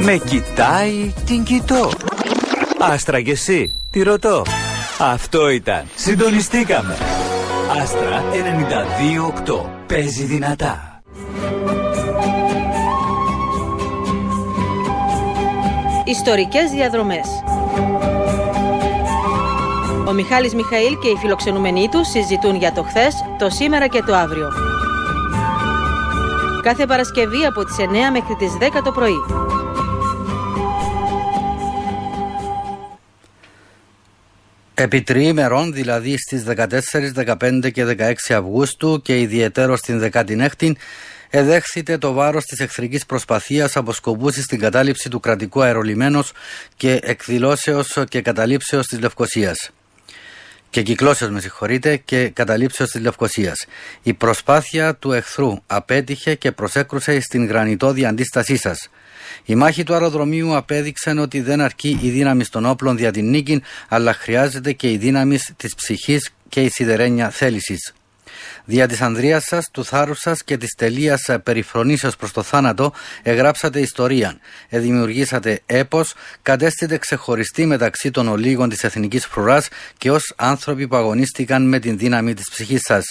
Με κοιτάει, την κοιτώ. Άστρα κι εσύ, τη ρωτώ. Αυτό ήταν. Συντονιστήκαμε. Άστρα 92.8. Παίζει δυνατά. Ιστορικές διαδρομές. Ο Μιχάλης Μιχαήλ και οι φιλοξενούμενοι του συζητούν για το χθες, το σήμερα και το αύριο. Κάθε Παρασκευή από τις 9 μέχρι τις 10 το πρωί. Επί τριήμερων, δηλαδή στις 14, 15 και 16 Αυγούστου και ιδιαιτέρως την 16η, εδέχθηται το βάρος της εχθρικής προσπαθίας αποσκοπούσει στην κατάληψη του κρατικού αερολιμένος και εκδηλώσεως και καταλήψεως της Λευκωσίας. Και κυκλώσεως, και καταλήψεως της Λευκωσίας. Η προσπάθεια του εχθρού απέτυχε και προσέκρουσε στην γρανιτώδη αντίστασή σας. Η μάχη του αεροδρομίου απέδειξε ότι δεν αρκεί η δύναμη των όπλων δια την νίκη, αλλά χρειάζεται και η δύναμη της ψυχής και η σιδερένια θέλησης. Δια της ανδρείας σας, του θάρρους σας και της τελείας περιφρονήσεως προς το θάνατο, εγγράψατε ιστορία, δημιουργήσατε έπος, κατέστητε ξεχωριστή μεταξύ των ολίγων της εθνικής φρουράς και ως άνθρωποι που αγωνίστηκαν με την δύναμη της ψυχής σας.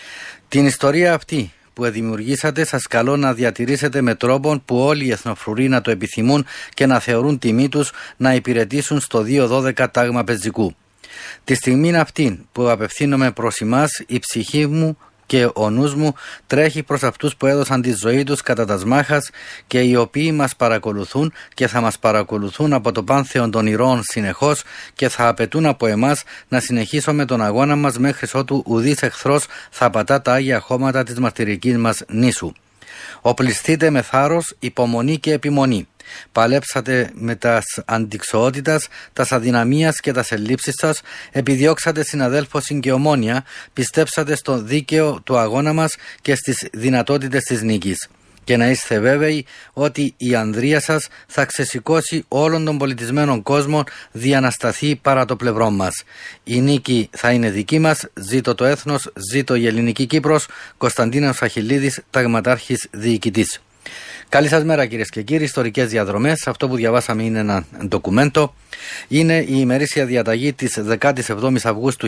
Την ιστορία αυτή που δημιουργήσατε σας καλώ να διατηρήσετε με τρόπον που όλοι οι εθνοφρουροί να το επιθυμούν και να θεωρούν τιμή τους να υπηρετήσουν στο 212 τάγμα πεζικού. Τη στιγμή αυτή που απευθύνομαι προς εμάς, η ψυχή μου και ο νους μου τρέχει προς αυτούς που έδωσαν τη ζωή τους κατά τας μάχας και οι οποίοι μας παρακολουθούν και θα μας παρακολουθούν από το πάνθεον των ηρώων συνεχώς και θα απαιτούν από εμάς να συνεχίσουμε τον αγώνα μας μέχρι ότου ουδής εχθρός θα πατά τα άγια χώματα της μαρτυρικής μας νήσου. Οπλιστείτε με θάρρος, υπομονή και επιμονή. Παλέψατε με τας αντιξοότητας, τας αδυναμίας και τας ελλείψεις σας, επιδιώξατε συναδέλφωση και ομόνια, πιστέψατε στο δίκαιο του αγώνα μας και στις δυνατότητες της νίκης. Και να είστε βέβαιοι ότι η ανδρεία σας θα ξεσηκώσει όλον τον πολιτισμένο κόσμο δια να σταθεί παρά το πλευρό μας. Η νίκη θα είναι δική μας, ζήτω το έθνος, ζήτω η ελληνική Κύπρος. Κωνσταντίνος Αχιλλίδης, ταγματάρχης διοικητής. Καλή σας μέρα κυρίες και κύριοι, ιστορικές διαδρομές. Αυτό που διαβάσαμε είναι ένα ντοκουμέντο. Είναι η ημερήσια διαταγή της 17ης Αυγούστου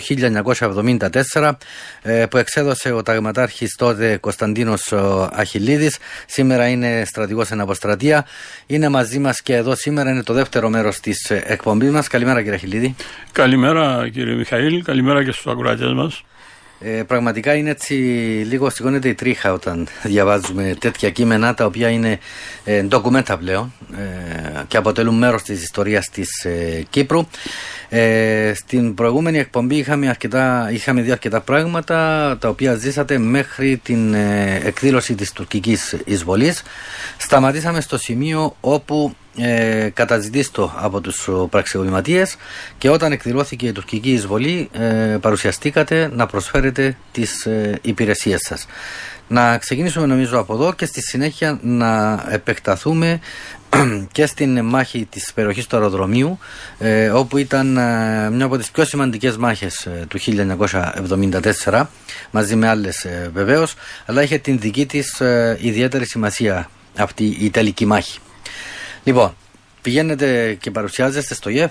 1974 που εξέδωσε ο ταγματάρχης τότε Κωνσταντίνος Αχιλλίδης. Σήμερα είναι στρατηγός εν αποστρατεία. Είναι μαζί μας και εδώ σήμερα, είναι το δεύτερο μέρος της εκπομπής μας. Καλημέρα κύριε Αχιλλίδη. Καλημέρα κύριε Μιχαήλ, καλημέρα και στους ακροατές μας. Πραγματικά είναι έτσι, λίγο σηκώνεται η τρίχα όταν διαβάζουμε τέτοια κείμενα τα οποία είναι ντοκουμέντα πλέον και αποτελούν μέρος της ιστορίας της Κύπρου. Στην προηγούμενη εκπομπή είχαμε δει αρκετά πράγματα τα οποία ζήσατε μέχρι την εκδήλωση της τουρκικής εισβολής. Σταματήσαμε στο σημείο όπου καταζητήστο από τους πραξικοπηματίες και όταν εκδηλώθηκε η τουρκική εισβολή παρουσιαστήκατε να προσφέρετε τις υπηρεσίες σας. Να ξεκινήσουμε νομίζω από εδώ και στη συνέχεια να επεκταθούμε και στην μάχη της περιοχής του αεροδρομίου όπου ήταν μια από τις πιο σημαντικές μάχες του 1974 μαζί με άλλες βεβαίως, αλλά είχε την δική της ιδιαίτερη σημασία αυτή η τελική μάχη. Λοιπόν, πηγαίνετε και παρουσιάζεστε στο ΓΕΦ?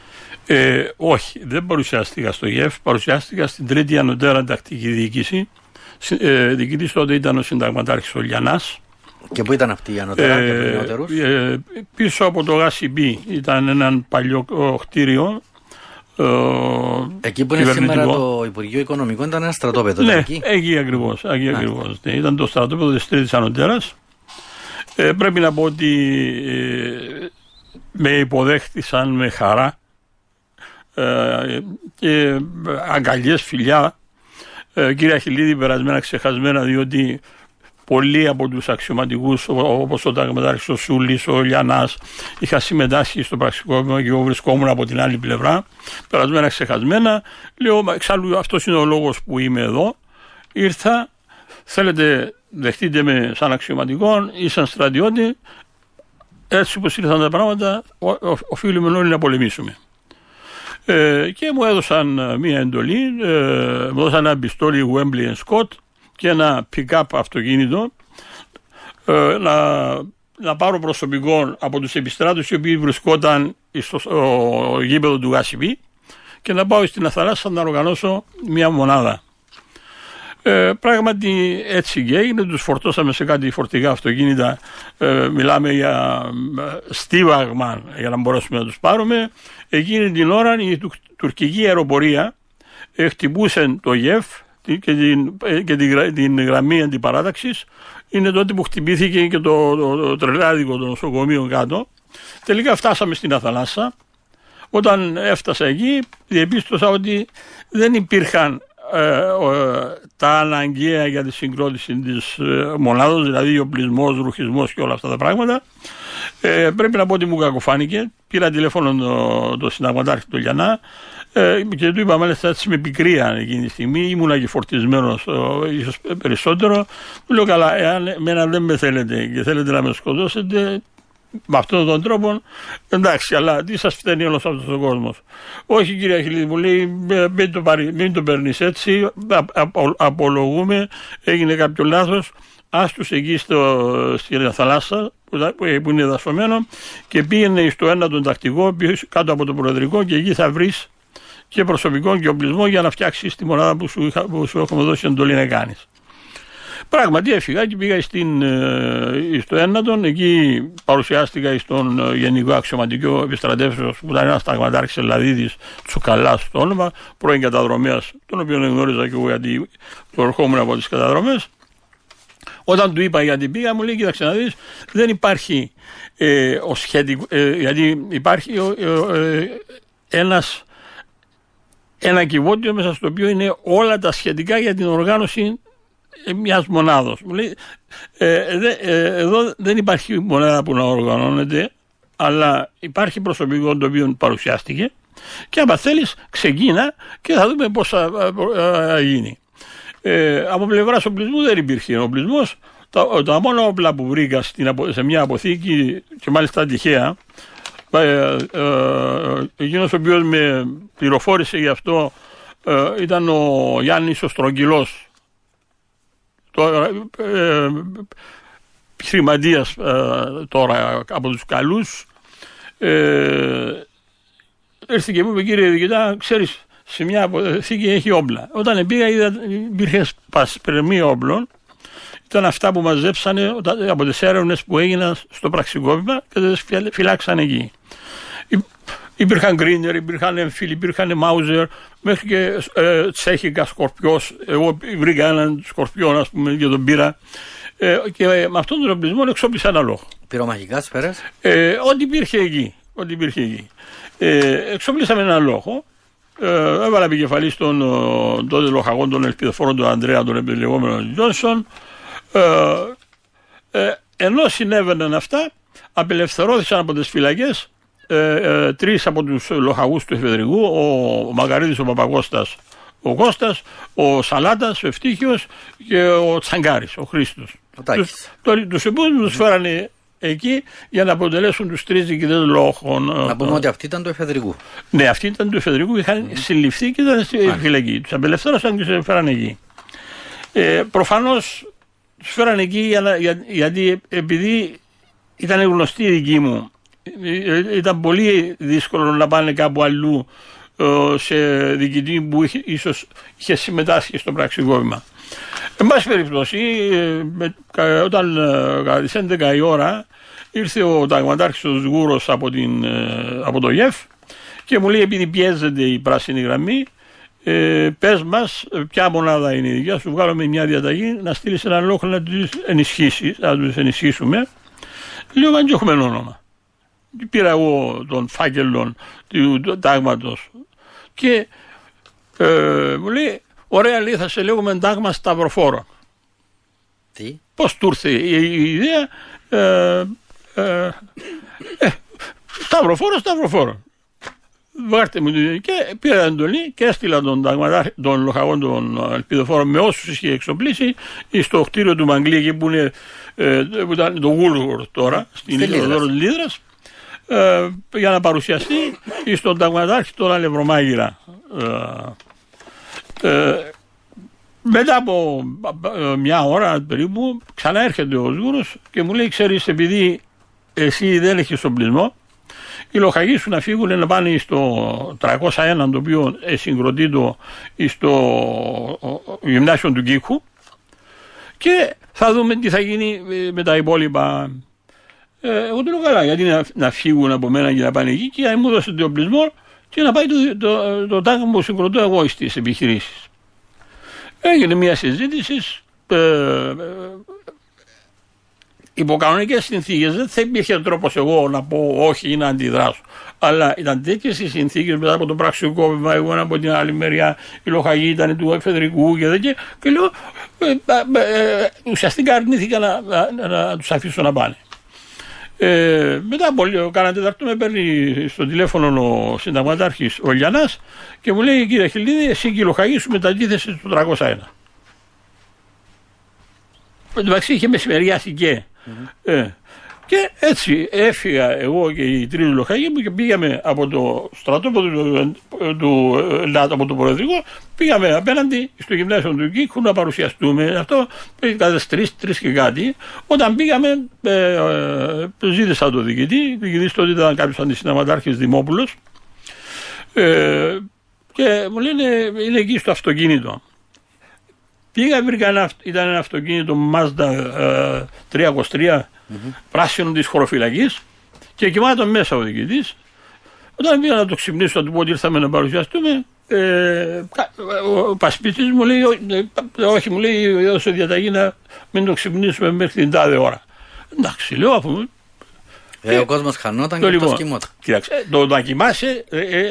Όχι, δεν παρουσιάστηκα στο ΓΕΦ, παρουσιάστηκα στην Τρίτη Ανωτέρα Τακτική Διοίκηση. Διοικητής τότε ήταν ο συνταγματάρχης ο Λιανάς. Και πού ήταν αυτή η ανωτέρα και του νεότερους? Πίσω από το ΓΑΣΥΠΗ ήταν ένα παλιό κτίριο. Εκεί που είναι σήμερα το Υπουργείο Οικονομικών ήταν ένα στρατόπεδο. Ναι, εκεί ακριβώς. Ναι, ήταν το στρατόπεδο της Τρίτης Ανωτέρας. Πρέπει να πω ότι με υποδέχτησαν με χαρά και αγκαλιές, φιλιά. Κύριε Αχιλλίδη, περασμένα ξεχασμένα, διότι πολλοί από τους αξιωματικούς όπως ο ταγματάρχης ο Σούλης, ο Λιανάς είχα συμμετάσχει στο πραξικόπημα και εγώ βρισκόμουν από την άλλη πλευρά. Περασμένα ξεχασμένα, λέω εξάλλου αυτός είναι ο λόγος που είμαι εδώ. Ήρθα, θέλετε δεχτείτε με σαν αξιωματικό ή σαν στρατιώτη, έτσι όπως ήρθαν τα πράγματα οφείλουμε όλοι να πολεμήσουμε. Και μου έδωσαν μία εντολή, μου έδωσαν ένα πιστόλι Wembley & Scott και ένα pick-up αυτοκίνητο να πάρω προσωπικό από τους επιστράτους οι οποίοι βρισκόταν στο γήπεδο του Γάσιπη και να πάω στην Αθαλάσσα να οργανώσω μια μονάδα. Πράγματι έτσι και έγινε, τους φορτώσαμε σε κάτι φορτηγά αυτοκίνητα, μιλάμε για στίβαγμα για να μπορέσουμε να τους πάρουμε. Εκείνη την ώρα η τουρκική αεροπορία χτυπούσε το ΓΕΦ και την γραμμή αντιπαράταξης. Είναι τότε που χτυπήθηκε και το τρελάδικο των νοσοκομείων κάτω. Τελικά φτάσαμε στην Αθαλάσσα. Όταν έφτασα εκεί διεπίστωσα ότι δεν υπήρχαν τα αναγκαία για τη συγκρότηση της μονάδος, δηλαδή οπλισμός, ρουχισμός και όλα αυτά τα πράγματα. Πρέπει να πω ότι μου κακοφάνηκε. Πήρα τηλέφωνο το συνταγματάρχη του Λιανά και του είπα μάλιστα έτσι με πικρία εκείνη τη στιγμή, ήμουνα και φορτισμένος ίσως περισσότερο. Του λέω καλά, εάν εμένα δεν με θέλετε και θέλετε να με σκοτώσετε με αυτόν τον τρόπο, εντάξει, αλλά τι σας φταίνει όλος αυτός ο κόσμος? Όχι κύριε Αχιλλίδη, μου λέει, μην το παίρνεις έτσι, απολογούμε, έγινε κάποιο λάθος, άστους εκεί στην θαλάσσα που είναι δασωμένο και πήγαινε στο ένα τον τακτικό κάτω από το προεδρικό και εκεί θα βρεις και προσωπικό και οπλισμό για να φτιάξεις τη μονάδα που σου έχουμε δώσει εντολή να κάνεις. Πράγματι έφυγα και πήγα στο ένατον, εκεί παρουσιάστηκα στον Γενικό Αξιωματικό Επιστρατεύσεως που ήταν ένας ταγματάρχης Ελλαδίδης, Τσουκαλάς το όνομα, πρώην καταδρομέας, τον οποίο γνώριζα και εγώ γιατί προερχόμουν από τις καταδρομές. Όταν του είπα γιατί πήγα, μου λέει, κοίταξε να δεις, δεν υπάρχει γιατί υπάρχει ένα κυβότιο μέσα στο οποίο είναι όλα τα σχετικά για την οργάνωση μιας μονάδος. Μου λέει, εδώ δεν υπάρχει μονάδα που να οργανώνεται, αλλά υπάρχει προσωπικό το οποίο παρουσιάστηκε και άμα θέλεις ξεκίνα και θα δούμε πώς θα γίνει. Από πλευράς οπλισμού δεν υπήρχε οπλισμός. Τα μόνα όπλα που βρήκα σε μια αποθήκη και μάλιστα τυχαία, εκείνος ο οποίος με πληροφόρησε γι' αυτό ήταν ο Γιάννης ο Στρογγυλός, χρηματίας τώρα από τους καλούς. Έρθει και μου είπε, κύριε Διοικητά, ξέρεις, σε μια αποθήκη έχει όπλα. Όταν πήγα είδα υπήρχε σπασπερμή όπλων. Ήταν αυτά που μαζέψανε από τις έρευνες που έγιναν στο πραξικόπημα και τις φυλάξαν εκεί. Υπήρχαν γκρίνερ, υπήρχαν εμφύλοι, υπήρχαν μάουζερ, μέχρι και τσέχικα σκορπιός. Εγώ βρήκα έναν σκορπιό, ας πούμε, και τον πήρα. Και με αυτόν τον οπλισμό εξόπλισα ένα λόγο. Πυρομαχικά σφαίρες. Ό,τι υπήρχε εκεί. Εξόπλισα με ένα λόγο. Έβαλα επικεφαλή στον τότε λοχαγόν των ελπιδοφόρων του Ανδρέα, τον επιλεγόμενο Τζόνσον. Ενώ συνέβαιναν αυτά, απελευθερώθησαν από τις φυλακές τρεις από τους λοχαγούς του εφεδρικού, ο Μαγκαρίδης ο Παπακώστας, ο Κώστας, ο Σαλάτας, ο Ευτύχιος και ο Τσαγκάρης, ο Χρήστος. Τους επόμενους τους φέρανε εκεί για να αποτελέσουν τους τρεις διοικητές λόγων. Να πούμε ότι αυτοί ήταν του εφεδρικού. Ναι, αυτοί ήταν του εφεδρικού, είχαν συλληφθεί και ήταν στη φυλακή. Τους απελευθέρωσαν και τους φέρανε εκεί. Προφανώς τους φέρανε εκεί γιατί επειδή ήταν γνωστοί οι δικοί μου, ήταν πολύ δύσκολο να πάνε κάπου αλλού σε διοικητή που ίσως είχε συμμετάσχει στο πραξικόπημα. Εν πάση περιπτώσει, όταν κατά τις 11 η ώρα ήρθε ο ταγματάρχης ο Σγούρος από το ΓΕΦ και μου λέει, επειδή πιέζεται η πράσινη γραμμή, πες μας ποια μονάδα είναι η δικιά σου, βγάλουμε μια διαταγή να στείλεις έναν λόγο να τους ενισχύσουμε. Λέω, αν και έχουμε όνομα. Πήρα εγώ τον φάκελο του τάγματος και μου λέει, ωραία, λέει, θα σε λέγουμε τάγμα Σταυροφόρο. Τι? Πώς του ήρθε η ιδέα? Σταυροφόρο. Βάρτε μου και πήρα εντολή και έστειλα τον λοχαγόν των ελπιδοφόρων με όσους είχε εξοπλίσει στο κτίριο του Μαγκλή που ήταν το Γούλγορ τώρα στην Ιδεοδόρο της Λίδρας, για να παρουσιαστεί στον ταγματάρχη τον Αλευρομάγειρα. Μετά από μια ώρα περίπου ξανά έρχεται ο Σγούρος και μου λέει, ξέρεις, επειδή εσύ δεν έχεις οπλισμό, οι λοχαγοί σου να φύγουν να πάνε στο 301, το οποίο συγκροτεί στο γυμνάσιο του Κίκου, και θα δούμε τι θα γίνει με τα υπόλοιπα. Εγώ το λέω καλά, γιατί να φύγουν από μένα και να πάνε εκεί, και να μου δώσετε το οπλισμό και να πάει το τάγμα που συγκροτώ εγώ στις επιχειρήσεις. Έγινε μια συζήτηση. Υπό κανονικές συνθήκες δεν θα υπήρχε τρόπος εγώ να πω όχι ή να αντιδράσω. Αλλά ήταν τέτοιες οι συνθήκες μετά από το πραξικόπημα, εγώ από την άλλη μεριά, η λοχαγή ήταν του εφεδρικού και τέτοια. Και λέω, ουσιαστικά αρνήθηκα να τους αφήσω να πάνε. Μετά από λίγο, κάνα τεταρτό, με παίρνει στο τηλέφωνο ο συνταγματάρχης ο Λιανάς και μου λέει, κύριε Χιλίδη, εσύ και η λοχαγή σου μετατίθεσαι στο 301. Εντάξει, είχε μεσημεριάσει και. Και έτσι έφυγα εγώ και οι τρεις λοχαγοί μου και πήγαμε από το στρατόπεδο από το Προεδρικό, πήγαμε απέναντι στο γυμνάσιο του Κίκου να παρουσιαστούμε. Αυτό πήγε κατά 3 και κάτι. Όταν πήγαμε, ζήτησα το διοικητή. Ο διοικητής τότε ήταν κάποιος αντισυνταγματάρχης Δημόπουλος, και μου λένε, είναι εκεί στο αυτοκίνητο. Πήγα, βρήκα ήταν ένα αυτοκίνητο Mazda 323, πράσινο της χωροφυλακής, και κοιμάτων μέσα ο διοικητής. Όταν πήγα να το ξυπνήσω, να του πω ότι ήρθαμε να παρουσιαστούμε, ο Πασπίτης μου λέει, όχι, μου λέει, έδωσε διαταγή να μην το ξυπνήσουμε μέχρι την τάδε ώρα. Εντάξει, λέω, αφού. Ο κόσμος χανόταν και αυτός κοιμόταν. Κοίταξε, το να κοιμάσαι.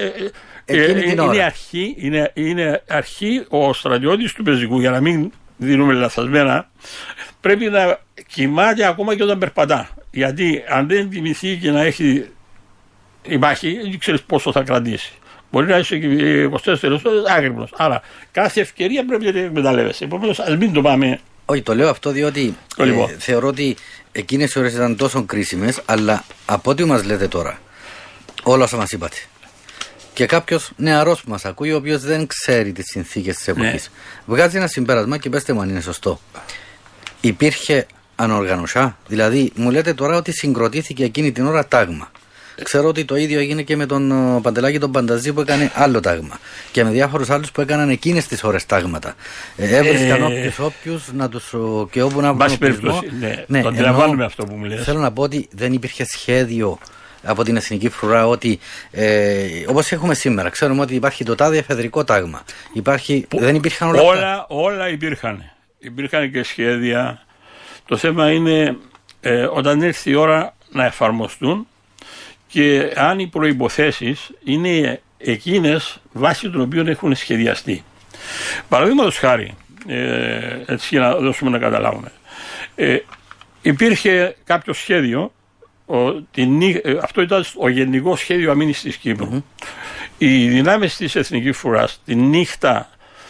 Είναι αρχή ο στρατιώτης του πεζικού, για να μην δίνουμε λαθασμένα, πρέπει να κοιμάται ακόμα και όταν περπατά. Γιατί αν δεν τιμηθεί και να έχει η μάχη, δεν ξέρεις πόσο θα κρατήσει. Μπορεί να είσαι 24 ώρες άγρυπνος. Άρα κάθε ευκαιρία πρέπει να την εκμεταλλεύεσαι. Επομένως, ας μην το πάμε. Όχι, το λέω αυτό διότι θεωρώ ότι εκείνες οι ώρες ήταν τόσο κρίσιμες, αλλά από ό,τι μας λέτε τώρα, όλα όσα μας είπατε, και κάποιος νεαρός που μας ακούει, ο οποίος δεν ξέρει τις συνθήκες της εποχής, βγάζει ένα συμπέρασμα και πέστε μου αν είναι σωστό. Υπήρχε ανοργανωσιά, δηλαδή μου λέτε τώρα ότι συγκροτήθηκε εκείνη την ώρα τάγμα. Ξέρω ότι το ίδιο έγινε και με τον Παντελάκη τον Πανταζή που έκανε άλλο τάγμα και με διάφορους άλλους που έκαναν εκείνες τις ώρες τάγματα. Έβρισκαν όποιους να τους και όπου να βρουν οπλισμό. Το αντιλαμβάνουμε αυτό που μου λες. Θέλω να πω ότι δεν υπήρχε σχέδιο από την Εθνική Φρουρά ότι όπως έχουμε σήμερα, ξέρουμε ότι υπάρχει το τάδε εφεδρικό τάγμα. Δεν υπήρχαν όλα αυτά. Όλα υπήρχαν. Υπήρχαν και σχέδια. Το θέμα είναι όταν έρθει η ώρα να εφαρμοστούν και αν οι προϋποθέσεις είναι εκείνες βάσει των οποίων έχουν σχεδιαστεί. Παραδείγματος χάρη, έτσι για να δώσουμε να καταλάβουμε, υπήρχε κάποιο σχέδιο, αυτό ήταν το γενικό σχέδιο αμήνης της Κύπρου. Οι δυνάμεις της Εθνικής Φρουράς τη νύχτα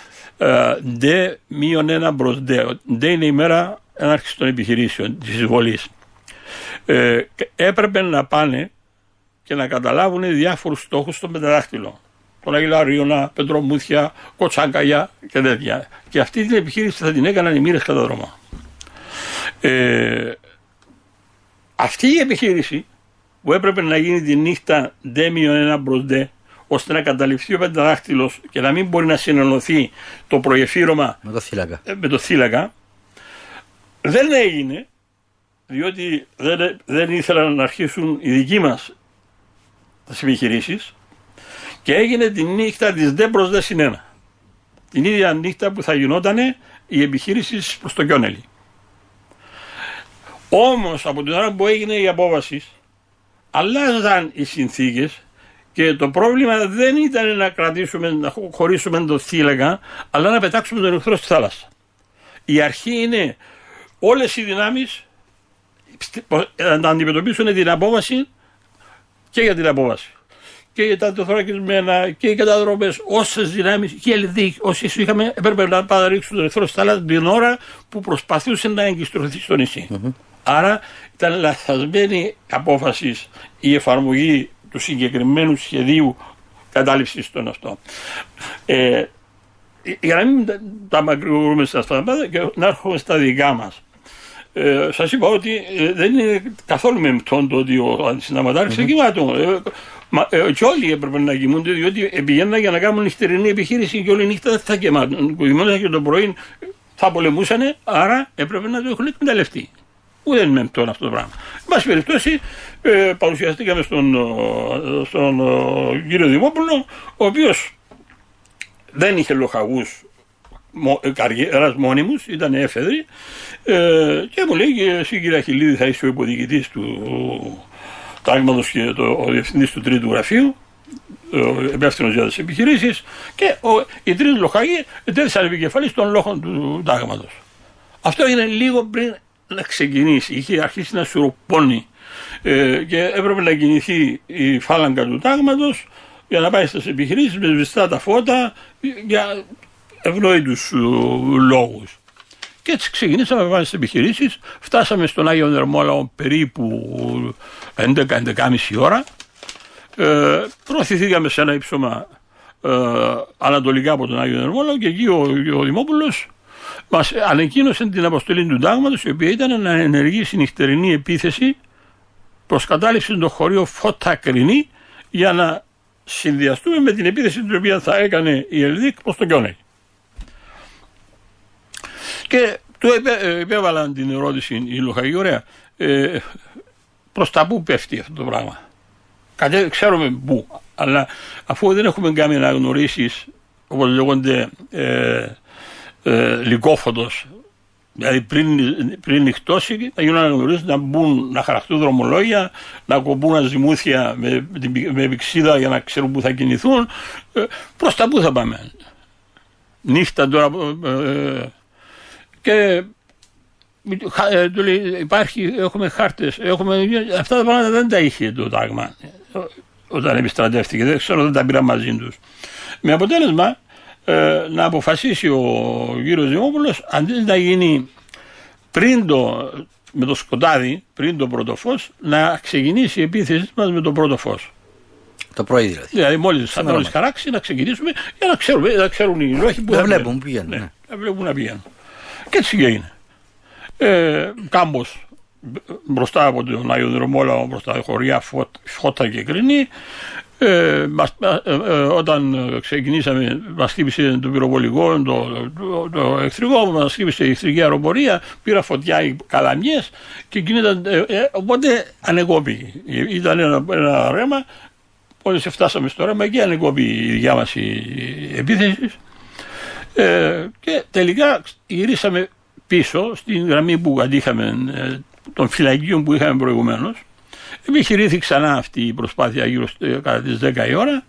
D-1 προς D, D είναι η μέρα έναρξης των επιχειρήσεων της εισβολής, έπρεπε να πάνε και να καταλάβουν διάφορους στόχους στο πενταδάχτυλο. Τον Αγιλαρίωνα, Πετρομούθια, Κοτσάκαγια και τέτοια. Και αυτή την επιχείρηση θα την έκαναν οι μοίρες κατά δρόμο. Αυτή η επιχείρηση που έπρεπε να γίνει τη νύχτα D-1 προς D, ώστε να καταληφθεί ο πενταδάχτυλος και να μην μπορεί να συνενωθεί το προεφύρωμα με το θύλακα, δεν έγινε, διότι δεν ήθελαν να αρχίσουν οι δικοί μας τις επιχειρήσεις, και έγινε τη νύχτα της D προς D-1. Την ίδια νύχτα που θα γινόταν η επιχείρηση προς το Κιόνελι. Όμως από την ώρα που έγινε η απόβαση, αλλάζαν οι συνθήκες και το πρόβλημα δεν ήταν να χωρίσουμε το θύλακα, αλλά να πετάξουμε τον εχθρό στη θάλασσα. Η αρχή είναι όλες οι δυνάμεις να αντιμετωπίσουν την απόβαση και για την απόβαση. Και για τα τεθωρακισμένα και οι καταδρομές, όσες δυνάμεις και οι όσοι είχαμε, έπρεπε να πάμε να ρίξουν τον εχθρό στη θάλασσα την ώρα που προσπαθούσε να εγκιστρωθεί στο νησί. Άρα ήταν λαθασμένη απόφαση η εφαρμογή του συγκεκριμένου σχεδίου κατάληψης των αυτών. Για να μην τα μακρηγορούμε στα πράγματα και να έρχομαι στα δικά μας. Σας είπα ότι δεν είναι καθόλου μεμπτόν το ότι ο αντισυνταγματάρχης εκοιμάτων. Και όλοι έπρεπε να κοιμούνται, διότι πηγαίνουν για να κάνουν νυχτερινή επιχείρηση και όλη νύχτα δεν θα κοιμούνται και το πρωί θα πολεμούσαν, άρα έπρεπε να το έχουν εκμεταλλευτεί. Ούτε είναι μεμπτόν αυτό το πράγμα. Εν πάση περιπτώσει, παρουσιαστήκαμε στον κύριο Δημόπουλο, ο οποίος δεν είχε λοχαγούς καριέρας μόνιμους, ήταν έφεδροι, και μου λέει: εσύ κύριε Αχιλλίδη θα είσαι ο υποδιοικητής του τάγματος και ο διευθυντής του τρίτου γραφείου, υπεύθυνος για τις επιχειρήσεις, και οι τρεις λοχαγοί τέθησαν επικεφαλής των λόχων του τάγματος. Αυτό έγινε λίγο πριν να ξεκινήσει, είχε αρχίσει να σουροπώνει, και έπρεπε να κινηθεί η φάλαγγα του τάγματος για να πάει στις επιχειρήσεις με σβηστά τα φώτα για ευνόητους λόγους. Και έτσι ξεκινήσαμε να πάμε στις επιχειρήσεις, φτάσαμε στον Άγιο Δερμόλαο περίπου 11-11.30 ώρα, προωθηθήκαμε σε ένα ύψωμα ανατολικά από τον Άγιο Δερμόλαο, και εκεί ο Δημόπουλος μας ανακοίνωσε την αποστολή του τάγματος, η οποία ήταν να ενεργήσει νυχτερινή επίθεση προς κατάληψη το χωρίο Φώτα Κρινή, για να συνδυαστούμε με την επίθεση την οποία θα έκανε η Ελδίκ προς τον Κιόνεγ. Και του επέβαλαν την ερώτηση οι λοχαγοί: ωραία, προς τα πού πέφτει αυτό το πράγμα? Ξέρουμε πού, αλλά αφού δεν έχουμε κάνει αναγνωρίσεις, όπως λέγονται, λυκόφωτος, δηλαδή πριν νυχτώσει, να γίνουν αναγνωρίσεις, να μπουν, να χαραχτούν δρομολόγια, να κομπούν αζημούθια με πηξίδα για να ξέρουν πού θα κινηθούν. Προς τα πού θα πάμε? Νύχτα τώρα. Και του λέει: έχουμε χάρτες, αυτά τα πράγματα δεν τα είχε το τάγμα όταν επιστρατεύτηκε, δεν τα πήρα μαζί τους. Με αποτέλεσμα να αποφασίσει ο κύριος Δημόπουλος, αντί να γίνει με το σκοτάδι, πριν το πρώτο φως, να ξεκινήσει η επίθεση μας με το πρώτο φως. Το πρωί δηλαδή. Δηλαδή μόλις χαράξει να ξεκινήσουμε, για να ξέρουν οι λόγοι που θα βλέπουν που πηγαίνουν. Ναι, να βλέπουν να πηγαίνουν. Και έτσι έγινε. Κάμπος μπροστά από τον Άγιο Δρομόλαο, μπροστά τα χωριά Φώτα και Κρινή. Όταν ξεκινήσαμε, μας χτύπησε το πυροβολικό, το εχθρικό, μας χτύπησε η εχθρική αεροπορία, πήρα φωτιά οι καλαμιές και κινήταν, οπότε ανεκόπη. Ήταν ένα ρέμα, μόλις φτάσαμε στο ρέμα και ανεκόπη η δικιά μας η επίθεση. Και τελικά γυρίσαμε πίσω στην γραμμή που αντίχαμε των φυλακίων που είχαμε προηγουμένως. Επιχειρήθη ξανά αυτή η προσπάθεια γύρω κατά τις 10 η ώρα.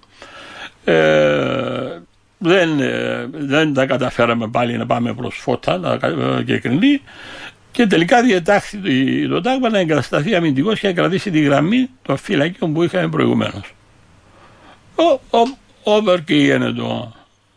Δεν τα καταφέραμε πάλι να πάμε προς Φώτα και Κρινή, και τελικά διετάχθη το τάγμα να εγκατασταθεί αμυντικός και να κρατήσει τη γραμμή των φυλακίων που είχαμε προηγουμένως. Όπερ και γίνεται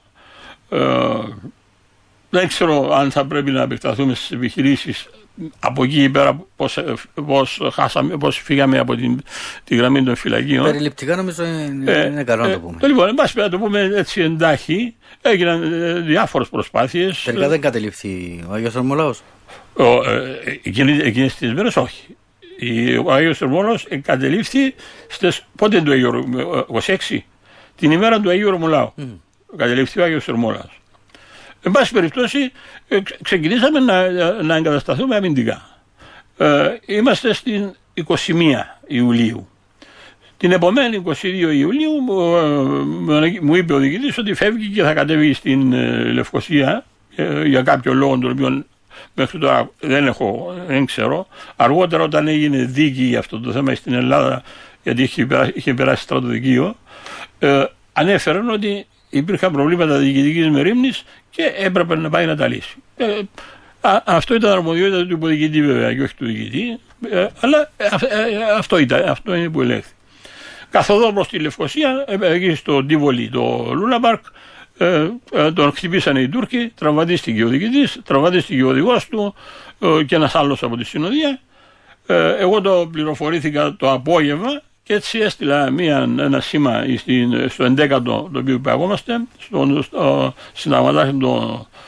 δεν ξέρω αν θα πρέπει να επεκταθούμε στις επιχειρήσεις από εκεί πέρα, πώς φύγαμε από τη γραμμή των φυλακίων. Περιληπτικά νομίζω είναι καλό να το πούμε. Λοιπόν, εν πάση να το πούμε έτσι εντάχει, έγιναν διάφορες προσπάθειες. Τελικά δεν κατελήφθη ο Άγιος Ορμολάος? Εκείνες τις μέρες όχι. Ο Άγιος Ορμολάος κατελήφθη πότε το Αγίου, 26, την ημέρα του Αγίου Ορμολάου. Κατελήφθη ο Άγιος Ορμολάος. Εν πάση περιπτώσει, ξεκινήσαμε να εγκατασταθούμε αμυντικά. Είμαστε στην 21 Ιουλίου. Την επομένη 22 Ιουλίου μου είπε ο διοικητής ότι φεύγει και θα κατέβει στην Λευκοσία για κάποιο λόγο, τον οποίο μέχρι τώρα δεν ξέρω. Αργότερα, όταν έγινε δίκη για αυτό το θέμα στην Ελλάδα, γιατί είχε περάσει στρατοδικείο, ανέφεραν ότι υπήρχαν προβλήματα διοικητικής μερίμνης και έπρεπε να πάει να τα λύσει. Αυτό ήταν αρμοδιότητα του υποδιοικητή βέβαια και όχι του διοικητή, αλλά αυτό είναι που ελέγχθη. Καθοδόν προς τη Λευκοσία, εκεί στο Ντίβολι, το Λούναμπαρκ, τον χτυπήσανε οι Τούρκοι, τραυματίστηκε ο διοικητής, τραυματίστηκε ο οδηγός του και ένας άλλος από τη συνοδεία. Εγώ το πληροφορήθηκα το απόγευμα και έτσι έστειλα ένα σήμα στο 11ο το οποίο υπαγόμαστε, στον συνταγματάρχη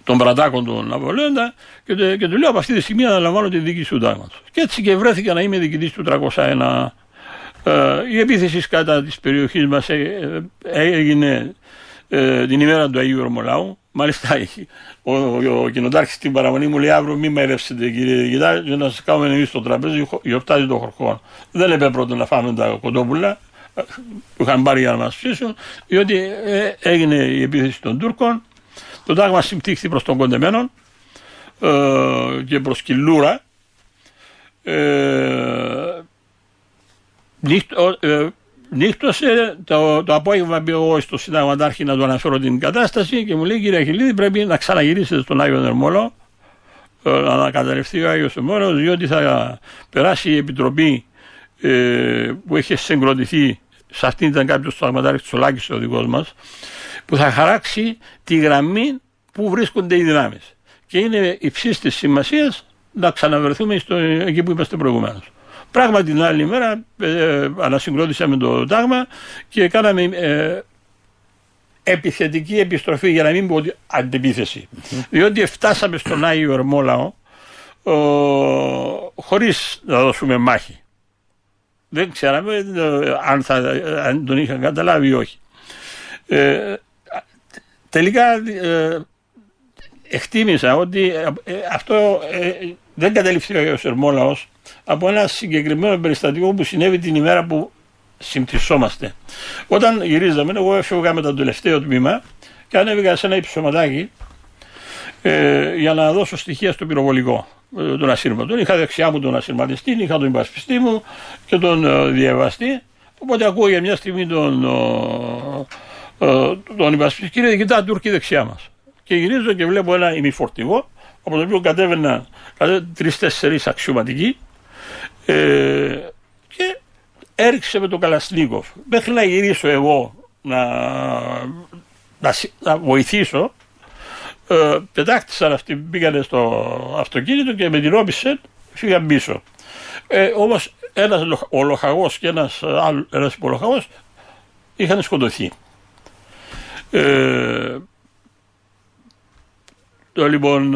των Πρατάκων του Ναπολέοντα και του λέω από αυτή τη στιγμή αναλαμβάνω τη δίκη του τάγματος. Και έτσι και βρέθηκα να είμαι διοικητής του 301. Η επίθεση κατά της περιοχής μας έγινε την ημέρα του Αγίου Ορμολάου. Μάλιστα ο κοινοτάρχης στην παραμονή μου λέει αύριο μην μαϊρεύσετε κύριε διοικητά για να σας κάνουμε εμείς στο τραπέζι, γιορτάζει το Χορχόν. Δεν έπρεπε πρώτα να φάμε τα κοντόπουλα που είχαν πάρει για να μας ψήσουν, διότι έγινε η επίθεση των Τούρκων. Το τάγμα συμπτύχθη προς τον Κοντεμένο και προς Κιλούρα. Νύχτωσε το απόγευμα πήγα εγώ στο συνταγματάρχη να του αναφέρω την κατάσταση και μου λέει κύριε Αχιλλίδη πρέπει να ξαναγυρίσετε στον Άγιο Ερμόλαο να ανακαταρρευτεί ο Άγιος Ερμόλαος διότι θα περάσει η επιτροπή που είχε συγκροτηθεί, σε αυτήν ήταν κάποιος συνταγματάρχης Τσολάκης ο δικός μας, που θα χαράξει τη γραμμή που βρίσκονται οι δυνάμεις και είναι υψής της σημασίας να ξαναβρεθούμε εκεί που είμαστε προηγουμένως. Πράγματι την άλλη μέρα ανασυγκρότησαμε το τάγμα και κάναμε επιθετική επιστροφή, για να μην πω ότι αντεπίθεση. Διότι φτάσαμε στον Άγιο Ερμόλαο χωρίς να δώσουμε μάχη. Δεν ξέραμε αν τον είχαν καταλάβει ή όχι. Τελικά εκτίμησα ότι αυτό δεν κατέληφθη ο Άγιος Ερμόλαος από ένα συγκεκριμένο περιστατικό που συνέβη την ημέρα που συμπτυσσόμαστε. Όταν γυρίζαμε, εγώ έφευγα με το τελευταίο τμήμα και ανέβηκα σε ένα υψωματάκι για να δώσω στοιχεία στο πυροβολικό των ασύρματων. Είχα δεξιά μου τον ασυρματιστή, είχα τον υπασπιστή μου και τον διαβαστή. Οπότε ακούω για μια στιγμή τον υπασπιστή, κύριε διοικητά, Τούρκοι δεξιά μας. Και γυρίζω και βλέπω ένα ημιφορτηγό από το οποίο κατέβαιναν 3-4 αξιωματικοί και έριξε με τον Καλασνίκοφ. Μέχρι να γυρίσω εγώ να βοηθήσω, πετάχτησαν αυτοί, πήγανε στο αυτοκίνητο και με την όπισαν, φύγαν πίσω. Όμως ένας ολοχαγός και ένας υπολοχαγός είχαν σκοτωθεί. Λοιπόν,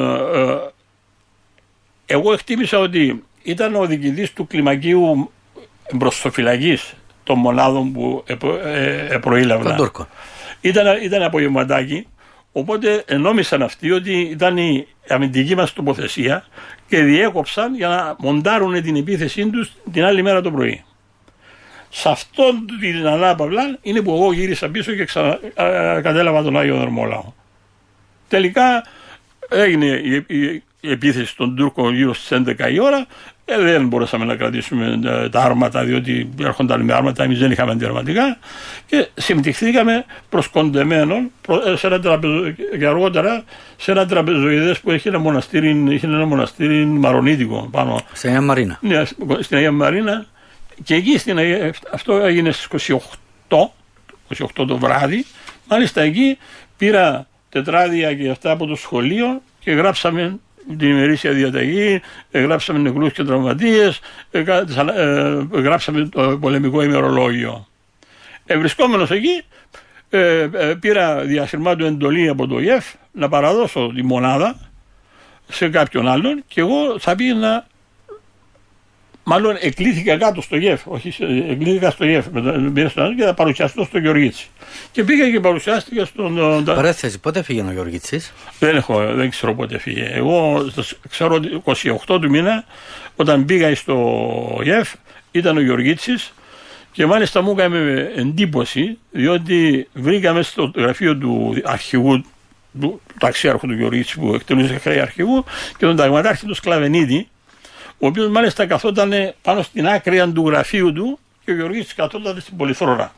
εγώ εκτίμησα ότι ήταν ο διοικητής του κλιμακίου μπροστοφυλακής των μονάδων που προήλαβαν. Ήταν απογευματάκι, οπότε νόμισαν αυτοί ότι ήταν η αμυντική μας τοποθεσία και διέκοψαν για να μοντάρουν την επίθεσή τους την άλλη μέρα το πρωί. Σε αυτόν την ανάπαυλα είναι που εγώ γύρισα πίσω και κατέλαβα τον Άγιο Ερμόλαο. Τελικά έγινε η επίθεση των Τούρκων γύρω στις 11 η ώρα. Δεν μπορέσαμε να κρατήσουμε τα άρματα, διότι έρχονταν με άρματα, εμείς δεν είχαμε αντιαρματικά και συμπτυχθήκαμε προς Κοντεμένον και αργότερα σε ένα τραπεζοειδές που είχε ένα μοναστήρι μαρονίτικο πάνω. Στην Αγία Μαρίνα. Ναι, στην Αγία Μαρίνα και εκεί αυτό έγινε στις 28 το βράδυ. Μάλιστα εκεί πήρα τετράδια και αυτά από το σχολείο και γράψαμε την ημερήσια διαταγή, γράψαμε νεκρούς και τραυματίες, γράψαμε το πολεμικό ημερολόγιο. Βρισκόμενος εκεί, πήρα διασυρμάτου εντολή από το ΙΕΦ να παραδώσω τη μονάδα σε κάποιον άλλον και εγώ θα πήγαινα, μάλλον εκλήθηκα κάτω στο ΙΕΦ, εκλήθηκα στο ΙΕΦ και θα παρουσιαστώ στο Γεωργίτσι. Και πήγα και παρουσιάστηκα στον... Παρέθεση, πότε φύγε ο Γεωργίτσης? Δεν ξέρω πότε φύγε. Εγώ ξέρω ότι 28 του μήνα, όταν πήγα στο ΙΕΦ, ήταν ο Γεωργίτσης και μάλιστα μου έκανε εντύπωση, διότι βρήκαμε στο γραφείο του αρχηγού, του ταξιάρχου του Γεωργίτση που εκτελούσε χρέη αρχηγού και τον ταγματάρχη του Σκλαβενίδη, ο οποίος μάλιστα καθόταν πάνω στην άκρη του γραφείου του και ο Γεωργίτσης καθόταν στην πολυθρόνα.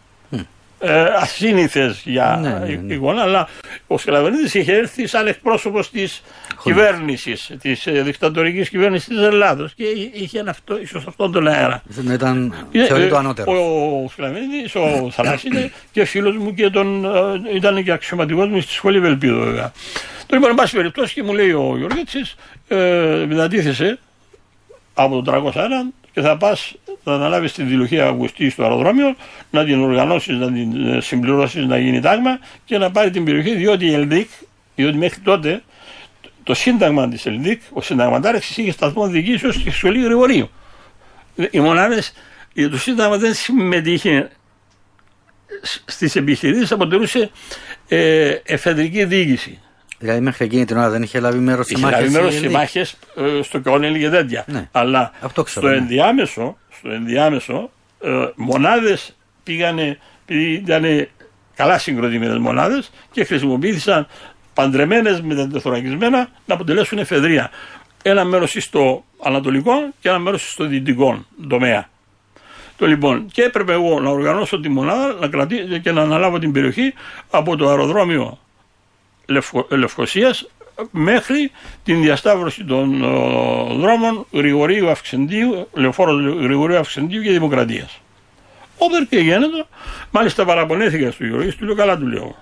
Ασύνηθες για εικόνα, αλλά ο Σκλαβενίδης είχε έρθει σαν εκπρόσωπος της κυβέρνησης, της δικτατορικής κυβέρνησης της Ελλάδος και είχε ίσως αυτόν τον αέρα. Ήταν θεωρητό ανώτερο. Ο Σκλαβενίδης, ο Θανάσης είναι και φίλος μου και ήταν και αξιωματικός μου στη σχολή Βελπίδου βέβαια. Το είπα εν πάση περιπτώσει και μου λέει ο Γεωργίτσης, μετατίθεσαι από το 301 και θα πας να αναλάβεις την Διλουχία Αυγουστή στο αεροδρόμιο, να την οργανώσεις, να την συμπληρώσεις, να γίνει τάγμα και να πάρει την περιοχή, διότι η Ελδίκ Διότι μέχρι τότε το σύνταγμα της ΕΛΔΙΚ, ο συνταγματάρχης είχε σταθμό διοικήσεως και σχολή Γρηγορίου. Οι μονάδες, το σύνταγμα δεν συμμετείχε στις επιχειρήσεις, αποτελούσε εφεδρική διοίκηση. Δηλαδή μέχρι εκείνη την ώρα δεν είχε λάβει μέρος σε μάχες. Είχε λάβει μέρος σε μάχες, στο Κιόνελ και τέτοια. Ναι. Αλλά ξέρω, στο ενδιάμεσο μονάδες πήγανε, ήταν καλά συγκροτημένες μονάδες και χρησιμοποιήθησαν παντρεμένες με τα τεθωρακισμένα να αποτελέσουν εφεδρεία. Ένα μέρος στο ανατολικό και ένα μέρος στο δυτικό τομέα. Λοιπόν, και έπρεπε εγώ να οργανώσω τη μονάδα και να αναλάβω την περιοχή από το αεροδρόμιο Λευκωσίας μέχρι την διασταύρωση των δρόμων Γρηγορίου Αυξεντίου, Λεωφόρος Γρηγορίου Αυξεντίου και Δημοκρατίας. Όποτε και γίνεται, μάλιστα παραπονέθηκα στο Γεωργής, του λέω καλά, του λέω.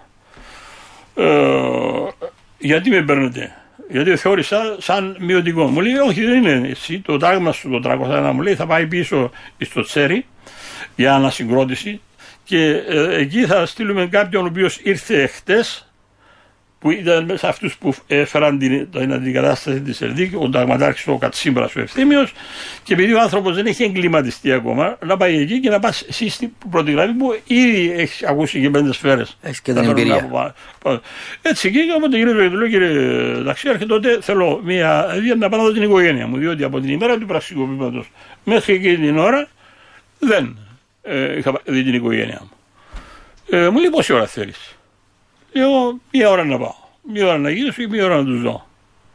Γιατί με παίρνετε? Γιατί θεώρησα σαν μειωτικό. Μου λέει όχι, δεν είναι εσύ, το τάγμα σου το 301 μου λέει θα πάει πίσω στο Τσέρι για ανασυγκρότηση και εκεί θα στείλουμε κάποιον ο οποίος ήρθε χτες, που ήταν μέσα αυτούς που έφεραν την αντικατάσταση της ΕΛΔΙΚ, ο ταγματάρχης ο Κατσίμπρας ο Ευθύμιος, και επειδή ο άνθρωπος δεν έχει εγκληματιστεί ακόμα, να πάει εκεί και να πας εσύ στην πρώτη γραμμή που ήδη έχεις ακούσει και 5 σφαίρες. Έχεις και την εμπειρία. Έτσι εκεί, όποτε γυρίζω και του λέω κύριε Ταξιάρχη, τότε θέλω να πάω να δω την οικογένεια μου, διότι από την ημέρα του πραξικοπήματος μέχρι εκείνη την ώρα δεν είχα δει την οικογένεια μου. Μου λέει πόση ώρα θέλεις? Λέω μία ώρα να πάω, μία ώρα να γυρίσω ή μία ώρα να τους δω.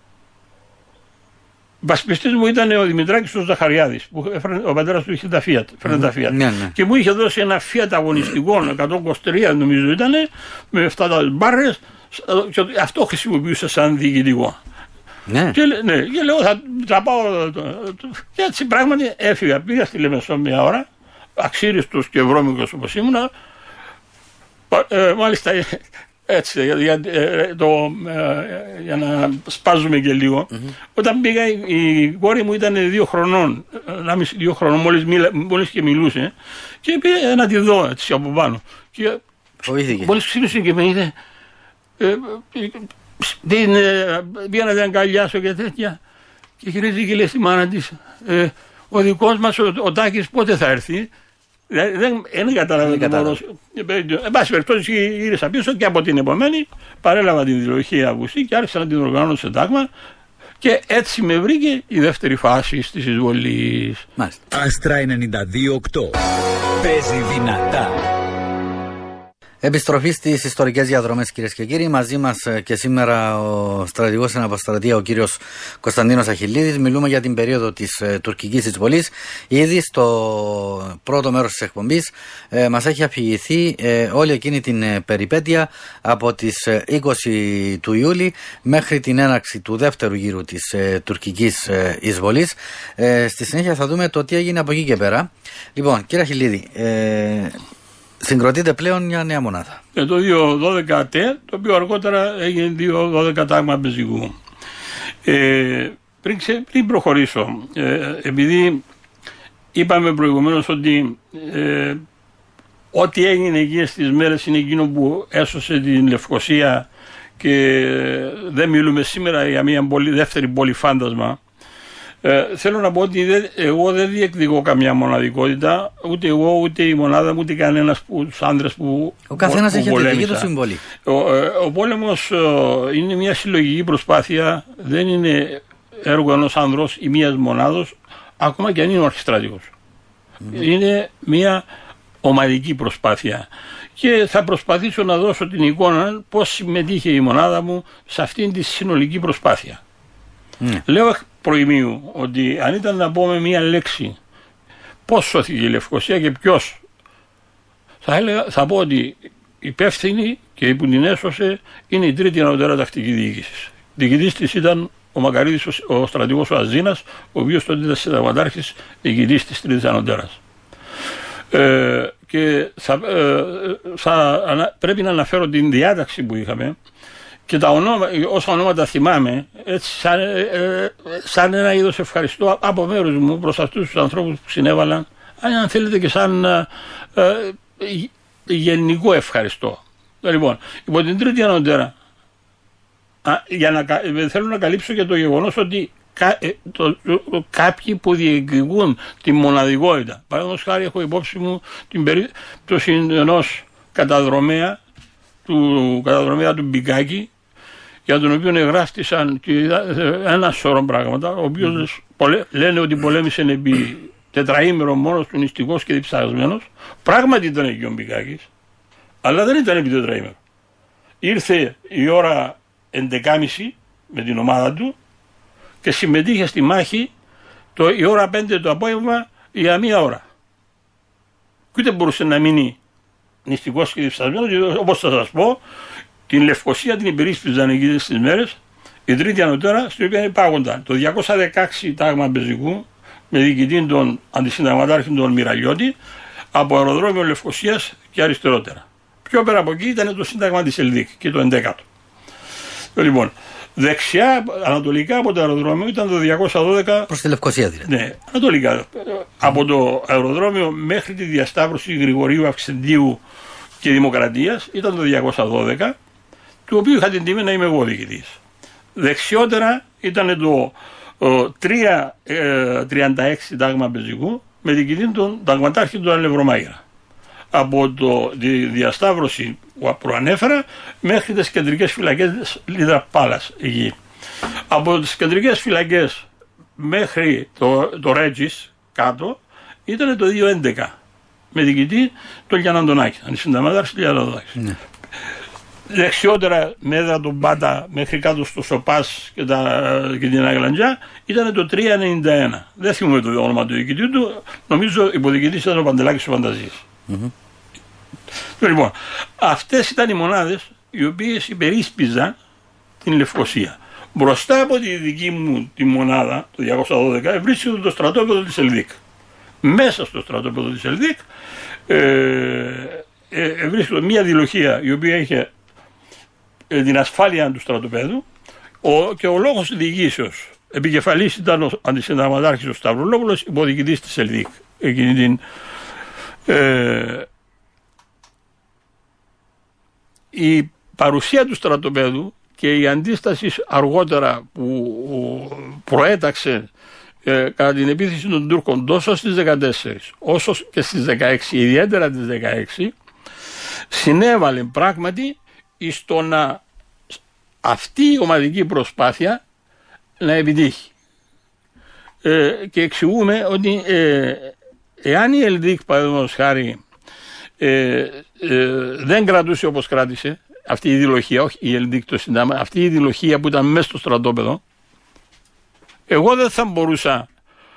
Βασπιστής μου ήταν ο Δημητράκης ο Ζαχαριάδης, που ο πατέρας του είχε τα Fiat, τα Fiat. Ναι. Και μου είχε δώσει ένα Fiat αγωνιστικό, 123 νομίζω ήταν, με 7 μπάρες, και αυτό χρησιμοποιούσα σαν διοικητικό. Ναι. Και λέω θα πάω, και έτσι πράγματι έφυγα, πήγα στη Λεμεσό μία ώρα, αξίριστος και βρώμικος όπως ήμουνα, μάλιστα έτσι, για να σπάζουμε και λίγο. Όταν πήγα, η κόρη μου ήταν 2 χρονών, 1,5-2 χρονών, μόλις και μιλούσε, και πήγα να τη δω έτσι από πάνω. Και μόλις ξύπνησε και με είδε, πήγα να την αγκαλιάσω και τέτοια, και γυρίζει και λέει στη μάνα της, ο δικός μας ο Τάκης πότε θα έρθει? Δεν κατάλαβε το μόνος. Εν πάση περιπτώσει γύρισα πίσω και από την επομένη παρέλαβα την Διλοχή Αυγουστή και άρχισα να την οργανώσω σε τάγμα και έτσι με βρήκε η δεύτερη φάση της εισβολής. Άστρα 92,8. Παίζει δυνατά. Επιστροφή στις ιστορικές διαδρομές, κυρίες και κύριοι. Μαζί μας και σήμερα ο στρατηγός στην αποστρατεία, ο κύριος Κωνσταντίνος Αχιλλίδης. Μιλούμε για την περίοδο της τουρκικής εισβολής. Ήδη στο πρώτο μέρος της εκπομπής μας έχει αφηγηθεί όλη εκείνη την περιπέτεια από τις 20 του Ιούλη μέχρι την έναρξη του δεύτερου γύρου της τουρκικής εισβολής. Στη συνέχεια θα δούμε το τι έγινε από εκεί και πέρα. Λοιπόν, κύριε Αχιλλίδη, συγκροτείται πλέον μια νέα μονάδα. Το 212 ΤΕ, το οποίο αργότερα έγινε 212 τάγμα πεζικού. Πριν προχωρήσω, επειδή είπαμε προηγουμένως ότι ό,τι έγινε εκεί στις μέρες είναι εκείνο που έσωσε την Λευκωσία και δεν μιλούμε σήμερα για μια δεύτερη πόλη φάντασμα. Θέλω να πω ότι εγώ δεν διεκδικώ καμιά μοναδικότητα, ούτε εγώ, ούτε η μονάδα μου, ούτε κανένας από τους άντρες που ο καθένας έχει τη δική του συμβολή. Ο πόλεμος είναι μια συλλογική προσπάθεια, δεν είναι έργο ενός άνδρος ή μιας μονάδος, ακόμα και αν είναι ο αρχιστράτηγος. Είναι μια ομαδική προσπάθεια. Και θα προσπαθήσω να δώσω την εικόνα πώς συμμετείχε η μονάδα μου σε αυτήν τη συνολική προσπάθεια. Λέω προημίου ότι αν ήταν να πω με μία λέξη πώς σώθηκε η Λευκωσία και ποιος, θα πω ότι υπεύθυνη και που την έσωσε είναι η τρίτη ανωτέρα τακτική διοίκηση. Διοικητής της ήταν ο Μακαρίδης, ο στρατηγός ο Αζίνας, ο οποίος τότε ήταν συνταγματάρχης διοικητής της τρίτης ανωτέρας. Και πρέπει να αναφέρω την διάταξη που είχαμε και όσα ονόματα θυμάμαι, έτσι, σαν ένα είδος ευχαριστώ από μέρους μου προς αυτούς τους ανθρώπους που συνέβαλαν, αν θέλετε και σαν γενικό ευχαριστώ. Λοιπόν, υπό την τρίτη ανωτέρα Θέλω να καλύψω και το γεγονός ότι κάποιοι που διεκδικούν τη μοναδικότητα. Παραδείγματος χάρη, έχω υπόψη μου την περίπτωση ενός καταδρομέα του Μπικάκη, για τον οποίο εγγράφτησαν ένα σωρό πράγματα, ο οποίος λένε ότι πολέμησε επί τετραήμερο μόνος του, νηστικός και διψασμένος. Πράγματι ήταν εκεί ο Μπικάκης, αλλά δεν ήταν επί τετραήμερο. Ήρθε η ώρα 11.30 με την ομάδα του και συμμετείχε στη μάχη η ώρα 5 το απόγευμα για μία ώρα. Και ούτε μπορούσε να μείνει νηστικός και διψασμένος, όπως θα σας πω, την Λευκοσία την υπερίσπιζαν εκεί στις μέρες, η τρίτη ανωτέρα, στην οποία υπάγονταν το 216 τάγμα πεζικού με διοικητή τον αντισυνταγματάρχη τον Μυραλιώτη, από αεροδρόμιο Λευκοσίας και αριστερότερα. Πιο πέρα από εκεί ήταν το σύνταγμα της Ελδίκ και το 11ο. Λοιπόν, δεξιά, ανατολικά από το αεροδρόμιο ήταν το 212. Προς τη Λευκοσία δηλαδή. Ναι, ανατολικά. Από το αεροδρόμιο μέχρι τη διασταύρωση Γρηγορίου, Αυξεντίου και Δημοκρατίας ήταν το 212, του οποίου είχα την τιμή να είμαι εγώ διοικητής. Δεξιότερα ήταν το 336 τάγμα πεζικού με διοικητή τον ταγματάρχη του Αλευρομάγειρα. Από τη διασταύρωση που προανέφερα μέχρι τις κεντρικές φυλακές Λίδρα Πάλας εκεί. Από τις κεντρικές φυλακές μέχρι το Ρέτζις κάτω ήταν το 211 με διοικητή τον Γιανναντονάκη, αντισυνταγματάρχη του Γιανναντονάκη. Ναι. Δεξιότερα με έδρα τον Πάτα μέχρι κάτω στο Σοπάς και την Αγλαντζιά ήταν το 391. Δεν θυμούμαι το όνομα του διοικητή του, νομίζω υποδιοικητής ήταν ο Παντελάκης ο Φανταζής. Λοιπόν, αυτές ήταν οι μονάδες οι οποίες υπερίσπιζαν την Λευκοσία. Μπροστά από τη δική μου τη μονάδα, το 212, βρίσκεται το στρατόπεδο της Ελδίκ. Μέσα στο στρατόπεδο της Ελδίκ βρίσκεται μια διλοχεία η οποία είχε την ασφάλεια του στρατοπέδου και ο λόγος της διοικήσεως. Επικεφαλής ήταν ο αντισυνταγματάρχης ο Σταυρολόπουλος, υποδιοικητής της Ελδίκ. Εκείνη την η παρουσία του στρατοπέδου και η αντίσταση αργότερα που προέταξε κατά την επίθεση των Τούρκων τόσο στις 14 όσο και στις 16, ιδιαίτερα τις 16, συνέβαλε πράγματι στο να αυτή η ομαδική προσπάθεια να επιτύχει. Και εξηγούμε ότι εάν η Ελδίκ, παραδείγματος χάρη, δεν κρατούσε όπως κράτησε αυτή η διλοχεία, όχι η Ελδίκ το Συντάγμα, αυτή η διλοχεία που ήταν μέσα στο στρατόπεδο, εγώ δεν θα μπορούσα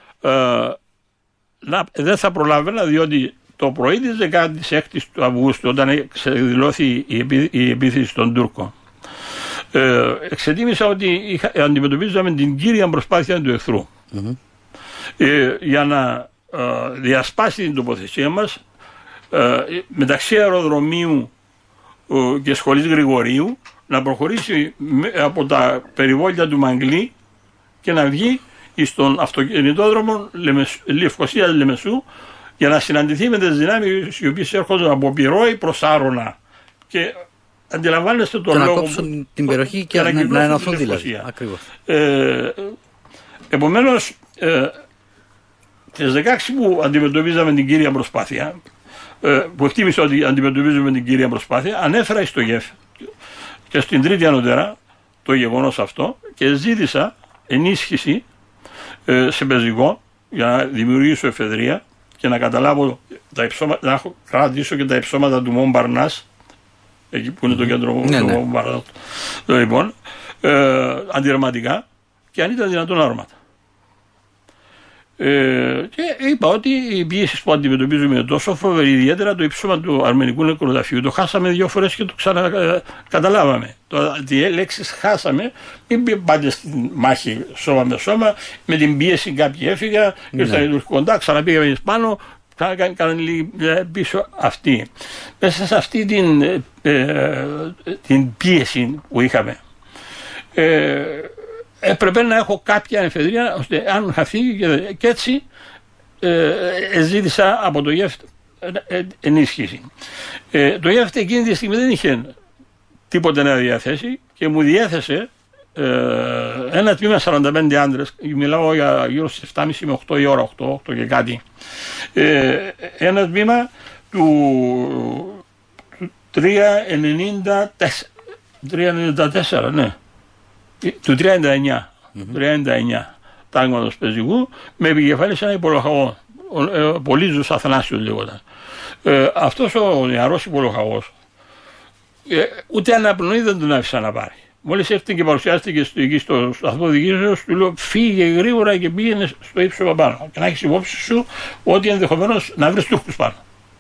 δεν θα προλάβαινα, διότι το πρωί της 16ης του Αυγούστου, όταν εξεδηλώθη η επίθεση των Τούρκων, εξετίμησα ότι αντιμετωπίζαμε την κύρια προσπάθεια του εχθρού για να διασπάσει την τοποθεσία μας μεταξύ αεροδρομίου και σχολής Γρηγορίου, να προχωρήσει από τα περιβόλια του Μαγκλή και να βγει στον αυτοκινητόδρομο Λευκοσίας Λεμεσού για να συναντηθεί με τις δυνάμεις οι οποίες έρχονται από Πυρόη προς Άρωνα. Και αντιλαμβάνεστε τον λόγο. Να κόψουν την περιοχή και να ενωθούν δηλαδή. Ακριβώς. Επομένως, τις 16 που αντιμετωπίζαμε την κύρια προσπάθεια, που εκτίμησα ότι αντιμετωπίζουμε την κύρια προσπάθεια, ανέφερα στο ΓΕΦ και στην τρίτη ανωτέρα το γεγονός αυτό και ζήτησα ενίσχυση σε πεζικό για να δημιουργήσω εφεδρεία και να καταλάβω να κρατήσω και τα υψώματα του Μομπαρνάς, εκεί που είναι το κέντρο του Μομπαρνάς, λοιπόν, αντιρρεματικά και αν ήταν δυνατόν άρματα. Και είπα ότι οι πιέσεις που αντιμετωπίζουμε είναι τόσο φοβερή, ιδιαίτερα το υψώμα του αρμενικού νεκροταφείου. Το χάσαμε 2 φορές και το ξανακαταλάβαμε. Τι λέξεις χάσαμε, μην πάτε στη μάχη σώμα με σώμα, με την πίεση κάποιοι έφυγαν, ήρθαν οι Τούρκοι κοντά, ξαναπήγαμε πάνω, κάνανε πίσω αυτοί. Μέσα σε αυτή την πίεση που είχαμε, έπρεπε να έχω κάποια εφεδρεία ώστε αν είχα φύγει και έτσι ζήτησα από το ΓΕΦ ενίσχυση. Το ΓΕΦ εκείνη τη στιγμή δεν είχε τίποτε να διαθέσει και μου διέθεσε ένα τμήμα 45 άντρες, μιλάω για γύρω στις 7.30 με 8 η ώρα, 8 και κάτι. Ένα τμήμα του 394, ναι, του 39 τάγματος πεζικού, με επικεφαλής ένα υπολοχαγό, Πολύζος Αθανάσιος λέγονταν. Αυτός ο νεαρός υπολοχαγός ούτε αναπνοή δεν τον άφησα να πάρει. Μόλις έρθει και παρουσιάστηκε εκεί στο σταθμό διοικήσεως, του λέω φύγε γρήγορα και πήγαινε στο ύψο πάνω. Και να έχεις υπόψη σου ότι ενδεχομένως να βρεις Τούρκους πάνω.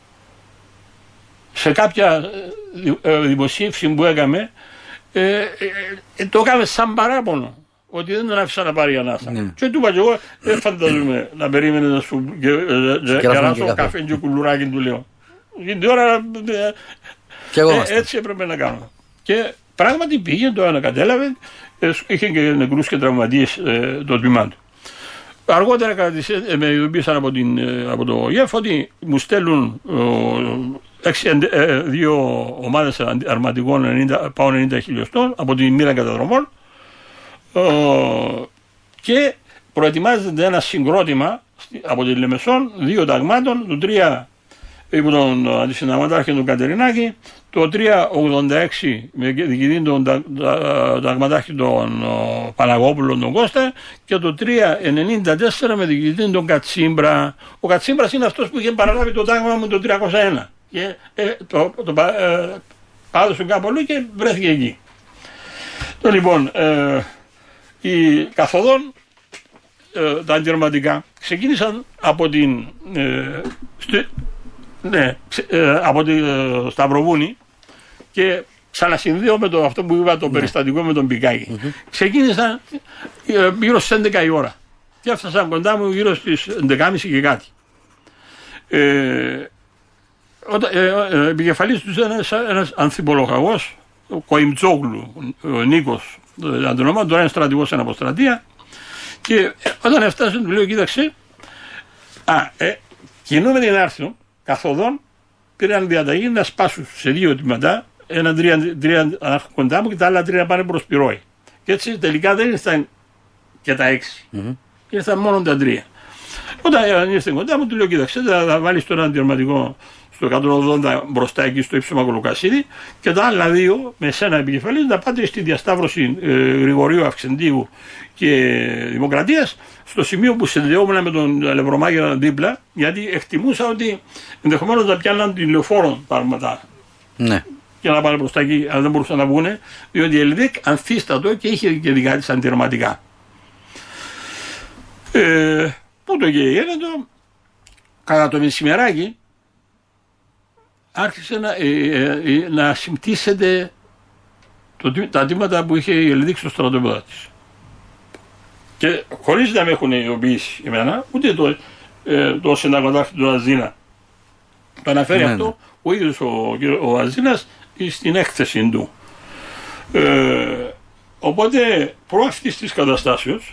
Σε κάποια δημοσίευση που έκαμε, το έκαμε σαν παράπονο. Ότι δεν τον άφησα να πάρει ανάσα. Ναι. Και του είπα και εγώ, δεν φανταζόμαι να περίμενε να σου κεράσω καφέ και κουλουράκι, του λέω. Γιατί τώρα έτσι έπρεπε να κάνω. Και πράγματι πήγε, το ανακατέλαβε, είχε και νεκρούς και τραυματίες το τμήμα του. Αργότερα με ειδοποίησαν από το ΟΓΕΦ ότι μου στέλνουν 2 ομάδες αρματικών πάω 90 χιλιοστών από τη μοίρα καταδρομών και προετοιμάζεται ένα συγκρότημα από τη Λεμεσόν 2 ταγμάτων, το 3 υπό τον αντισυνταγματάρχη του Κατερινάκη, το 386 με διοικητή τον ταγματάρχη τον Παναγόπουλο τον Κώστα και το 394 με διοικητή τον Κατσίμπρα. Ο Κατσίμπρας είναι αυτός που είχε παραλάβει το τάγμα μου το 301 και το πάδωσε κάπου αλλού και βρέθηκε εκεί. Λοιπόν, οι καθοδόν τα αντιρματικά ξεκίνησαν από την από τη Σταυροβούνη και ξανασυνδέω με αυτό που είπα το περιστατικό με τον Πικάκη. Ξεκίνησαν γύρω στις 11 η ώρα και έφτασαν κοντά μου γύρω στις 11.30 και κάτι. Επικεφαλής τους ήταν ένας ανθιπολογαγός, ο Κοϊμτσόγλου, ο Νίκος, τώρα είναι στρατηγός εν αποστρατεία, και όταν έφτασε του λέω κοίταξε, κινούμενοι να έρθουν καθοδόν, πήραν διαταγή να σπάσουν σε 2 τμήματα, ένα 3 κοντά μου και τα άλλα 3 να πάνε προς Πυρόη. Και έτσι τελικά δεν ήρθαν και τα 6, ήρθαν μόνο τα 3. Όταν ήρθαν κοντά μου, του λέω κοίταξε, θα βάλεις το ένα αντιορματικό στο 180 μπροστά εκεί στο ύψωμα Κολοκασίδη και τα άλλα 2 με σένα επικεφαλής να πάτε στη διασταύρωση Γρηγορίου Αυξεντίου και Δημοκρατίας, στο σημείο που συνδεόμουν με τον Λευρωμάγερα δίπλα, γιατί εκτιμούσα ότι ενδεχομένως να πιάνναν τηλεοφόρων πράγματα. Ναι. Και να πάνε μπροστά εκεί, αν δεν μπορούσαν να βγουν, διότι η ΕΛΔΕΚ ανθίστατο και είχε και δικά της αντιρματικά. Πού το και έγινε κατά το μεσημεράκι, άρχισε να συμπτύσσεται τα τμήματα που είχε η ΕΛΔΕΚ στο στρατόπεδο της. Και χωρίς να με έχουν ειδοποιήσει εμένα, ούτε το συνταγματάρχη του Αζίνα. Το αναφέρει αυτό ο ίδιος ο Αζίνας στην έκθεση του. Οπότε προ αυτής της καταστάσεως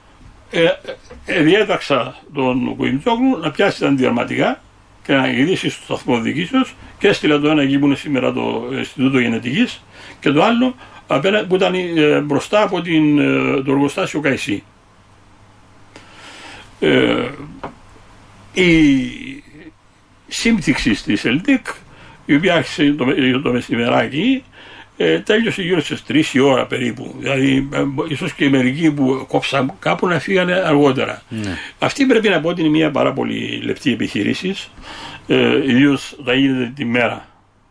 διέταξα τον Κοϊμτσόγλου να πιάσει τα αντιαρματικά και να γυρίσει στο σταθμό διοικήσεως και έστειλα το ένα εκεί που είναι σήμερα το Ινστιτούτο Γενετικής και το άλλο που ήταν μπροστά από το εργοστάσιο Καϊσί. Η σύμπτυξη της ΕΛΤΕΚ, η οποία άρχισε το μεσημεράκι, τέλειωσε γύρω στις 3 η ώρα περίπου. Δηλαδή, ίσως και μερικοί που κόψαν κάπου να φύγανε αργότερα. Ναι. Αυτή πρέπει να πω ότι είναι μια πάρα πολύ λεπτή επιχείρηση, ιδίως θα γίνεται τη μέρα.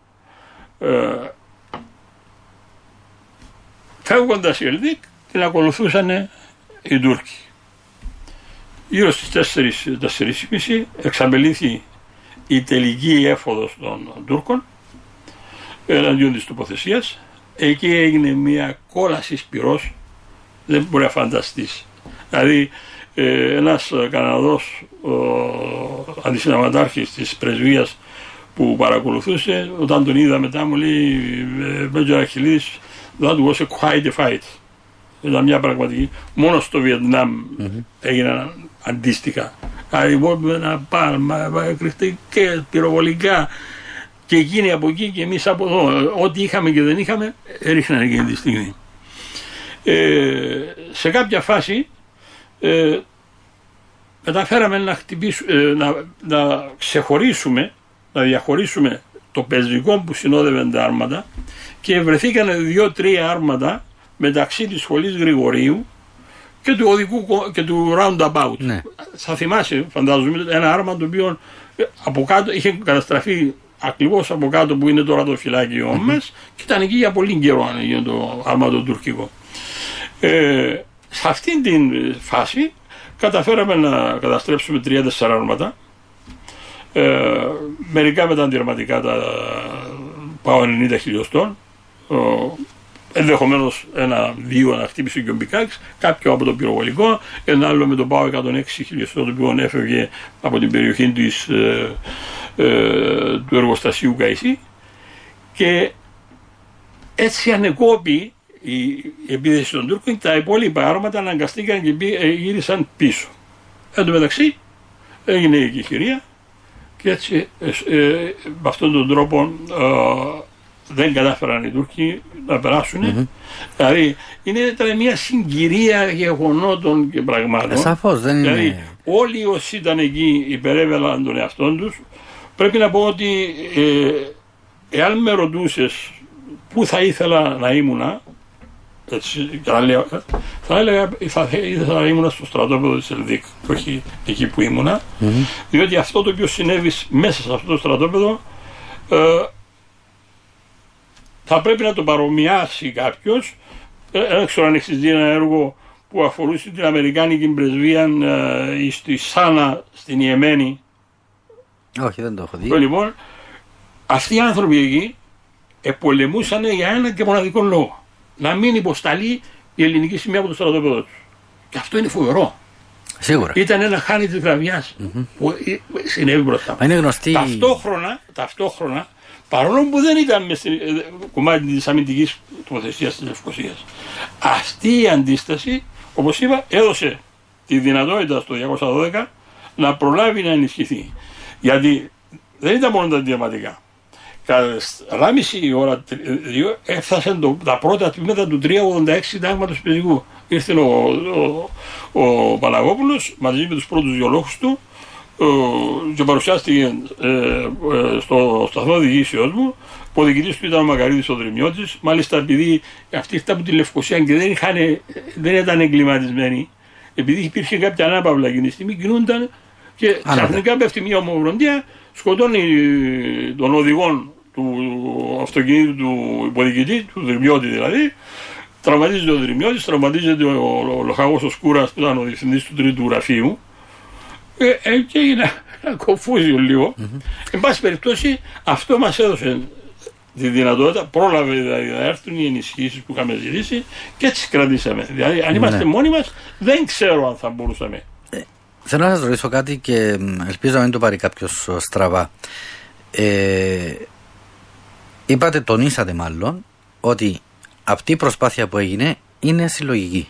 Φεύγοντας η ΕΛΔΕΚ, την ακολουθούσαν οι Τούρκοι. Γύρω στις 4.30 εξαπελήθη η τελική έφοδος των Τούρκων εναντίον της τοποθεσίας. Εκεί έγινε μια κόλαση πυρός, δεν μπορεί να φανταστείς. Δηλαδή ένας Καναδός αντισυνταγματάρχης της πρεσβείας που παρακολουθούσε, όταν τον είδα μετά μου λέει Μέγιο Αχιλλίδης, that was a quite a fight. Ήταν μια πραγματική, μόνο στο Βιετνάμ έγιναν αντίστοιχα. Δηλαδή μπορούμε να πάμε και πυροβολικά και εκείνοι από εκεί και εμείς από εδώ. Ό,τι είχαμε και δεν είχαμε ρίχναν εκείνη τη στιγμή. Σε κάποια φάση καταφέραμε να ξεχωρίσουμε, να διαχωρίσουμε το πεζικό που συνόδευε τα άρματα και βρεθήκαν 2-3 άρματα μεταξύ της σχολής Γρηγορίου και του οδικού και του roundabout. Ναι. Θα θυμάσαι, φαντάζομαι, ένα άρμα το οποίο από κάτω είχε καταστραφεί ακριβώς από κάτω που είναι τώρα το φυλάκιό μας και ήταν εκεί για πολύ καιρό αν έγινε το άρμα το τουρκικό. Σε αυτήν την φάση καταφέραμε να καταστρέψουμε 3-4 άρματα. Μερικά με τα αντιρματικά τα πάω 90 χιλιοστών. Ενδεχομένως 1-2 να χτύπησε και ο Μπικάκης, κάποιο από το πυροβολικό, ένα άλλο με το ΠΑΟ 106 χιλιοστό το οποίο έφευγε από την περιοχή του εργοστασίου Καϊσή, και έτσι ανεκόπη η επίθεση των Τούρκων. Τα υπόλοιπα άρματα αναγκαστήκαν και γύρισαν πίσω. Εν τω μεταξύ έγινε η εκεχηρία και έτσι με αυτόν τον τρόπο δεν κατάφεραν οι Τούρκοι να περάσουν. Δηλαδή ήταν μια συγκυρία γεγονότων και πραγμάτων. Σαφώς δεν είναι. Δηλαδή όλοι όσοι ήταν εκεί υπερέβαλαν τον εαυτόν τους. Πρέπει να πω ότι εάν με ρωτούσες πού θα ήθελα να ήμουνα, έτσι, θα έλεγα ήθελα να ήμουνα στο στρατόπεδο της Ελδίκ, όχι εκεί που ήμουνα, διότι αυτό το οποίο συνέβη μέσα σε αυτό το στρατόπεδο θα πρέπει να το παρομοιάσει κάποιος. Δεν ξέρω αν έχεις δει ένα έργο που αφορούσε την Αμερικάνικη πρεσβεία στη Σάνα στην Ιεμένη. Όχι, δεν το έχω δει. Λοιπόν, αυτοί οι άνθρωποι εκεί πολεμούσαν για ένα και μοναδικό λόγο. Να μην υποσταλεί η ελληνική σημαία από το στρατόπεδο του. Και αυτό είναι φοβερό. Σίγουρα. Ήταν ένα χάνι της γραβιάς που συνέβη μπροστά μας. Είναι γνωστή. Ταυτόχρονα, παρόλο που δεν ήταν μες κομμάτι της αμυντικής τοποθεσίας της Λευκωσίας, αυτή η αντίσταση, όπως είπα, έδωσε τη δυνατότητα στο 212 να προλάβει να ενισχυθεί. Γιατί δεν ήταν μόνο τα αντιαματικά. Κατά 1,5 ώρα έφτασαν τα πρώτα τμήματα του 386 συντάγματος πεζικού. Ήρθε ο Παναγόπουλος μαζί με τους πρώτους διολόγους του και παρουσιάστηκε στο σταθμό διηγήσεώς μου. Ο διοικητής του ήταν ο Μακαρίδης ο Δρυμιώτης. Μάλιστα, επειδή αυτοί ήρθαν από τη Λευκωσία και δεν ήταν εγκληματισμένοι, επειδή υπήρχε κάποια ανάπαυλα εκείνη τη στιγμή, κινούνταν και ξαφνικά πέφτει μια ομοβροντία, σκοτώνει τον οδηγό του αυτοκινήτου του υποδιοικητή, του Δρυμιώτη δηλαδή, τραυματίζεται ο Δρυμιώτης, τραυματίζεται ο Λοχαγός ο Σκούρας που ήταν ο διευθυντής του τρίτου γραφείου και έγινε ένα κομφούζιο λίγο. Εν πάση περιπτώσει αυτό μας έδωσε τη δυνατότητα, πρόλαβε δηλαδή να έρθουν οι ενισχύσεις που είχαμε ζητήσει και έτσι κρατήσαμε. Δηλαδή αν είμαστε μόνοι μας δεν ξέρω αν θα μπορούσαμε. Θέλω να σας ρωτήσω κάτι και ελπίζω να μην το πάρει κάποιος στραβά. Τονίσατε μάλλον ότι αυτή η προσπάθεια που έγινε είναι συλλογική.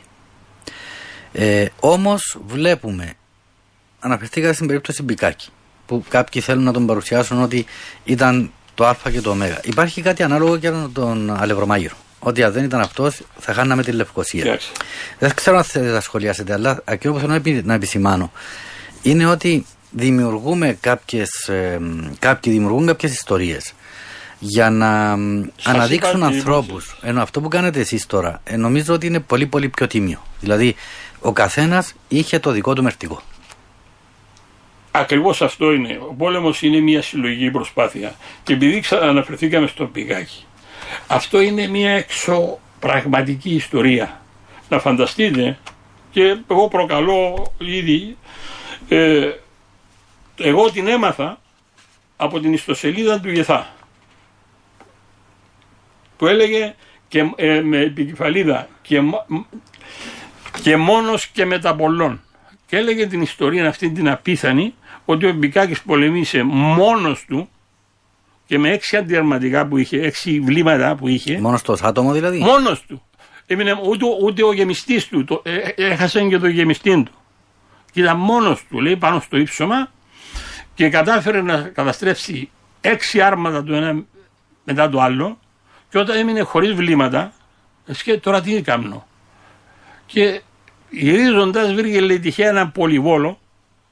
Όμως βλέπουμε, αναφερθήκατε στην περίπτωση Μπικάκη, που κάποιοι θέλουν να τον παρουσιάσουν ότι ήταν το Α και το Ω. Υπάρχει κάτι ανάλογο και για τον Αλευρωμάγειρο. Ότι αν δεν ήταν αυτός θα χάναμε τη Λευκωσία. Δεν ξέρω αν θέλετε να σχολιάσετε, αλλά αυτό που θέλω να επισημάνω είναι ότι κάποιοι δημιουργούν κάποιες ιστορίες για να αναδείξουν ανθρώπους. Ενώ αυτό που κάνετε εσείς τώρα νομίζω ότι είναι πολύ πολύ πιο τίμιο. Δηλαδή ο καθένας είχε το δικό του μερτικό. Ακριβώς αυτό είναι. Ο πόλεμος είναι μια συλλογική προσπάθεια. Και επειδή αναφερθήκαμε στο Μπικάκη, αυτό είναι μια εξωπραγματική ιστορία. Να φανταστείτε, και εγώ προκαλώ ήδη, εγώ την έμαθα από την ιστοσελίδα του Γεθά, που έλεγε και, με επικεφαλίδα και μόνος και μεταπολών, και έλεγε την ιστορία αυτή την απίθανη ότι ο Μπικάκης πολεμήσε μόνος του και με 6 αντιαρματικά που είχε, 6 βλήματα που είχε. Μόνος του ως άτομο δηλαδή. Μόνος του. Ούτε ο γεμιστής του, έχασε και το γεμιστή του. Και ήταν μόνος του, λέει, πάνω στο ύψωμα και κατάφερε να καταστρέψει 6 άρματα το ένα μετά το άλλο, και όταν έμεινε χωρίς βλήματα, τώρα τι κάνω. Και γυρίζοντας βρήκε, λέει, τυχαία ένα πολυβόλο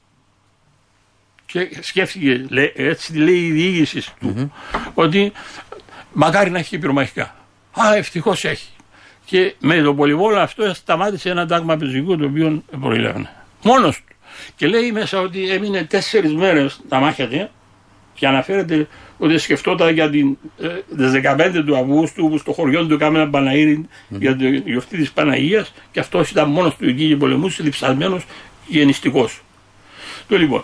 και σκέφτηκε, λέει, έτσι λέει η διοίκηση του, ότι μακάρι να έχει πυρομαχικά. Α, ευτυχώς έχει. Και με το πολυβόλο αυτό σταμάτησε ένα τάγμα πεζικού το οποίο προήλευε. Μόνος του. Και λέει μέσα ότι έμεινε 4 μέρες να μάχεται και αναφέρεται ότι σκεφτόταν για τις 15 του Αυγούστου που στο χωριό του έκαμε ένα Παναήρι για τη γιορτή της Παναγίας και αυτός ήταν μόνος του εκεί και πολεμούσε, διψασμένος και νηστικός. Λοιπόν,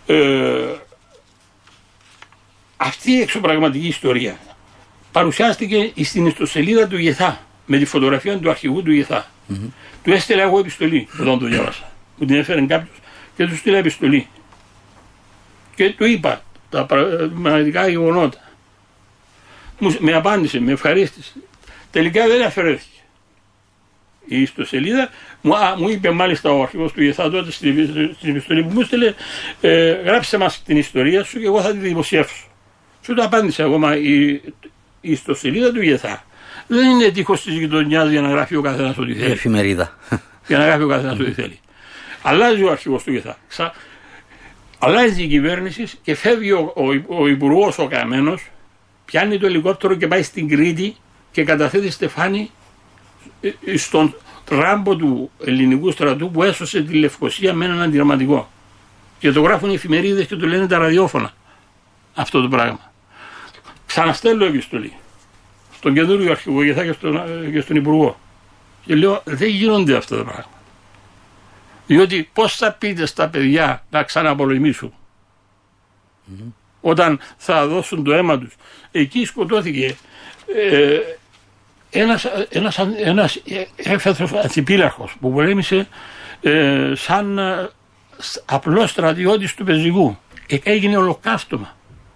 αυτή η εξωπραγματική ιστορία παρουσιάστηκε στην ιστοσελίδα του ΓΕΘΑ με τη φωτογραφία του αρχηγού του ΓΕΘΑ. Του έστειλα εγώ επιστολή όταν το διάβασα. Μου την έφερε κάποιος και του στείλα επιστολή. Και του είπα τα πραγματικά γεγονότα. Με απάντησε, με ευχαρίστησε. Τελικά δεν αφαιρέθηκε. Η ιστοσελίδα μου είπε μάλιστα ο αρχηγός του ΓΕΘΑ τότε στην επιστολή που μου έστειλε, γράψε μας την ιστορία σου και εγώ θα τη δημοσιεύσω. Σου το απάντησα εγώ, η ιστοσελίδα του ΓΕΘΑ δεν είναι τείχος της γειτονιάς για να γράφει ο καθένας ό,τι θέλει. Εφημερίδα. Για να γράφει ο καθένας ό,τι θέλει. Αλλάζει ο αρχηγός του ΓΕΘΑ. Αλλάζει η κυβέρνηση και φεύγει ο υπουργός ο Καμένος, πιάνει το ελικόπτερο και πάει στην Κρήτη και καταθέτει στεφάνι στον ράμπο του ελληνικού στρατού που έσωσε τη Λευκοσία με έναν αντιδραματικό. Και το γράφουν οι εφημερίδες και το λένε τα ραδιόφωνα αυτό το πράγμα. Ξαναστέλνω επιστολή στον καινούριο αρχηγό ΓΕΘΑ και στον υπουργό. Και λέω δεν γίνονται αυτά τα πράγματα. Διότι πώς θα πείτε στα παιδιά να ξαναπολεμήσουν όταν θα δώσουν το αίμα τους. Εκεί σκοτώθηκε ένας έφεθρος ανθιπίλαρχος που πολέμησε σαν απλός στρατιώτης του πεζικού. Έγινε ολοκαύτωμα.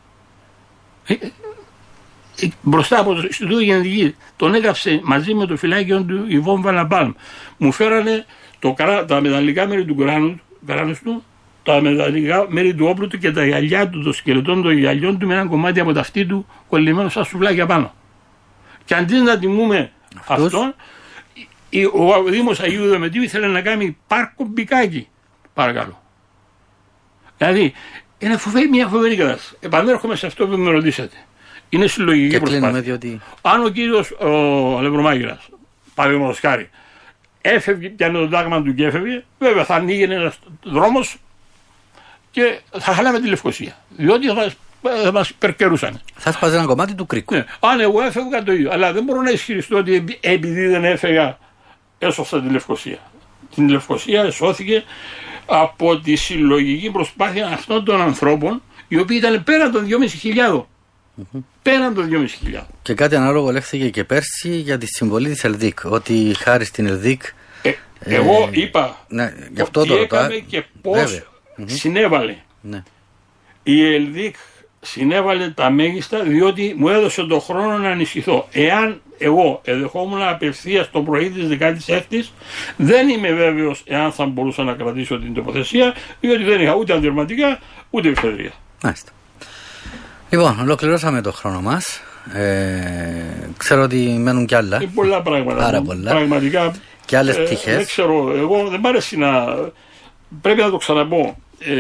Μπροστά από το Ινστιτούτο Γενετική τον έγραψε μαζί με το φυλάκιο του Ιβόν Βαναμπάλμ. Μου φέρανε τα μεταλλικά μέρη του κράνους του, τα μεταλλικά μέρη του όπλου του και τα γυαλιά του, το σκελετόν των γυαλιών του με ένα κομμάτι από τα αυτή του κολλημένο σαν σουβλάκια πάνω. Και αντί να τιμούμε αυτόν, ο Δήμος Αγίου Δεμετίου ήθελε να κάνει πάρκο μπικάκι. Παρακαλώ. Δηλαδή, είναι μια φοβερή κατάσταση. Επανέρχομαι σε αυτό που με ρωτήσατε. Είναι συλλογική προσπάθεια. Διότι... Αν ο κύριος Αλευρομάγειρας, παραδείγματος χάρη, έφευγε, πιάνε το τάγμα του και έφευγε, βέβαια θα ανοίγει ένας δρόμος και θα χαλάμε τη Λευκοσία. Διότι θα μας υπερκερούσαν. Θα σπάζει ένα κομμάτι του κρίκου. Ναι. Αν εγώ έφευγα το ίδιο. Αλλά δεν μπορώ να ισχυριστώ ότι επειδή δεν έφεγα, έσωσα τη Λευκοσία. Την Λευκοσία εσώθηκε από τη συλλογική προσπάθεια αυτών των ανθρώπων, οι οποίοι ήταν πέραν των 2.500. Πέραν των 2.500. Και κάτι ανάλογο λέχθηκε και πέρσι για τη συμβολή της ΕΛΔΙΚ. Ότι χάρη στην ΕΛΔΙΚ. Εγώ είπα τι έκαμε και πώς συνέβαλε. Ναι. Η ΕΛΔΙΚ συνέβαλε τα μέγιστα διότι μου έδωσε τον χρόνο να ενισχυθώ. Εάν εγώ εδεχόμουν απευθείας το πρωί της 16ης, δεν είμαι βέβαιος εάν θα μπορούσα να κρατήσω την τοποθεσία, διότι δεν είχα ούτε αντιρματικά ούτε εφεδρεία. Μάλιστα. Λοιπόν, ολοκληρώσαμε το χρόνο μας. Ξέρω ότι μένουν κι άλλα. Πολλά πράγματα. Πάρα πολλά. Πραγματικά. Και άλλες πτυχές. Δεν ξέρω, εγώ δεν μ' αρέσει να. Πρέπει να το ξαναπώ.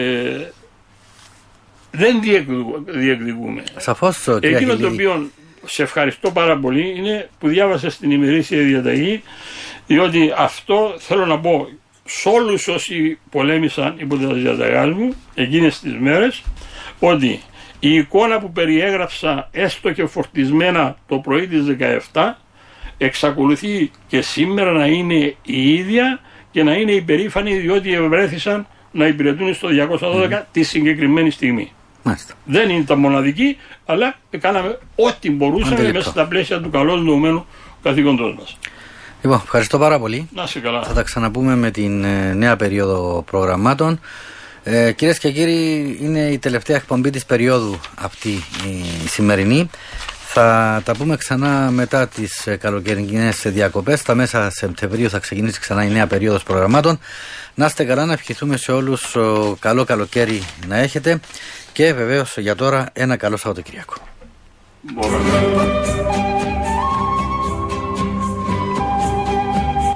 Δεν διεκδικούμε. Σαφώς. Εκείνο το οποίο σε ευχαριστώ πάρα πολύ είναι που διάβασες την ημερήσια διαταγή, διότι αυτό θέλω να πω σε όλους όσοι πολέμησαν υπό τα διαταγάς μου εκείνες τις μέρες, ότι η εικόνα που περιέγραψα έστω και φορτισμένα το πρωί της 17 εξακολουθεί και σήμερα να είναι η ίδια και να είναι υπερήφανη διότι ευρέθησαν να υπηρετούν στο 212 τη συγκεκριμένη στιγμή. Μάλιστα. Δεν είναι τα μοναδική, αλλά κάναμε ό,τι μπορούσαμε μέσα στα πλαίσια του καλώς νοουμένου καθήκοντός μας. Λοιπόν, ευχαριστώ πάρα πολύ. Να είσαι καλά. Θα τα ξαναπούμε με την νέα περίοδο προγραμμάτων. Κυρίες και κύριοι, είναι η τελευταία εκπομπή της περίοδου αυτή η σημερινή. Θα τα πούμε ξανά μετά τις καλοκαιρινές διακοπές. Στα μέσα Σεπτεμβρίου θα ξεκινήσει ξανά η νέα περίοδος προγραμμάτων. Να είστε καλά, να ευχηθούμε σε όλους καλό καλοκαίρι να έχετε και βεβαίως για τώρα ένα καλό Σαββατοκυριακό.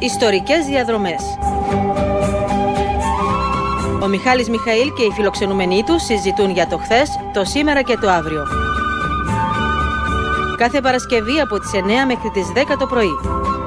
Ιστορικές διαδρομές. Ο Μιχάλης Μιχαήλ και οι φιλοξενούμενοι του συζητούν για το χθες, το σήμερα και το αύριο. Κάθε Παρασκευή από τις 9 μέχρι τις 10 το πρωί.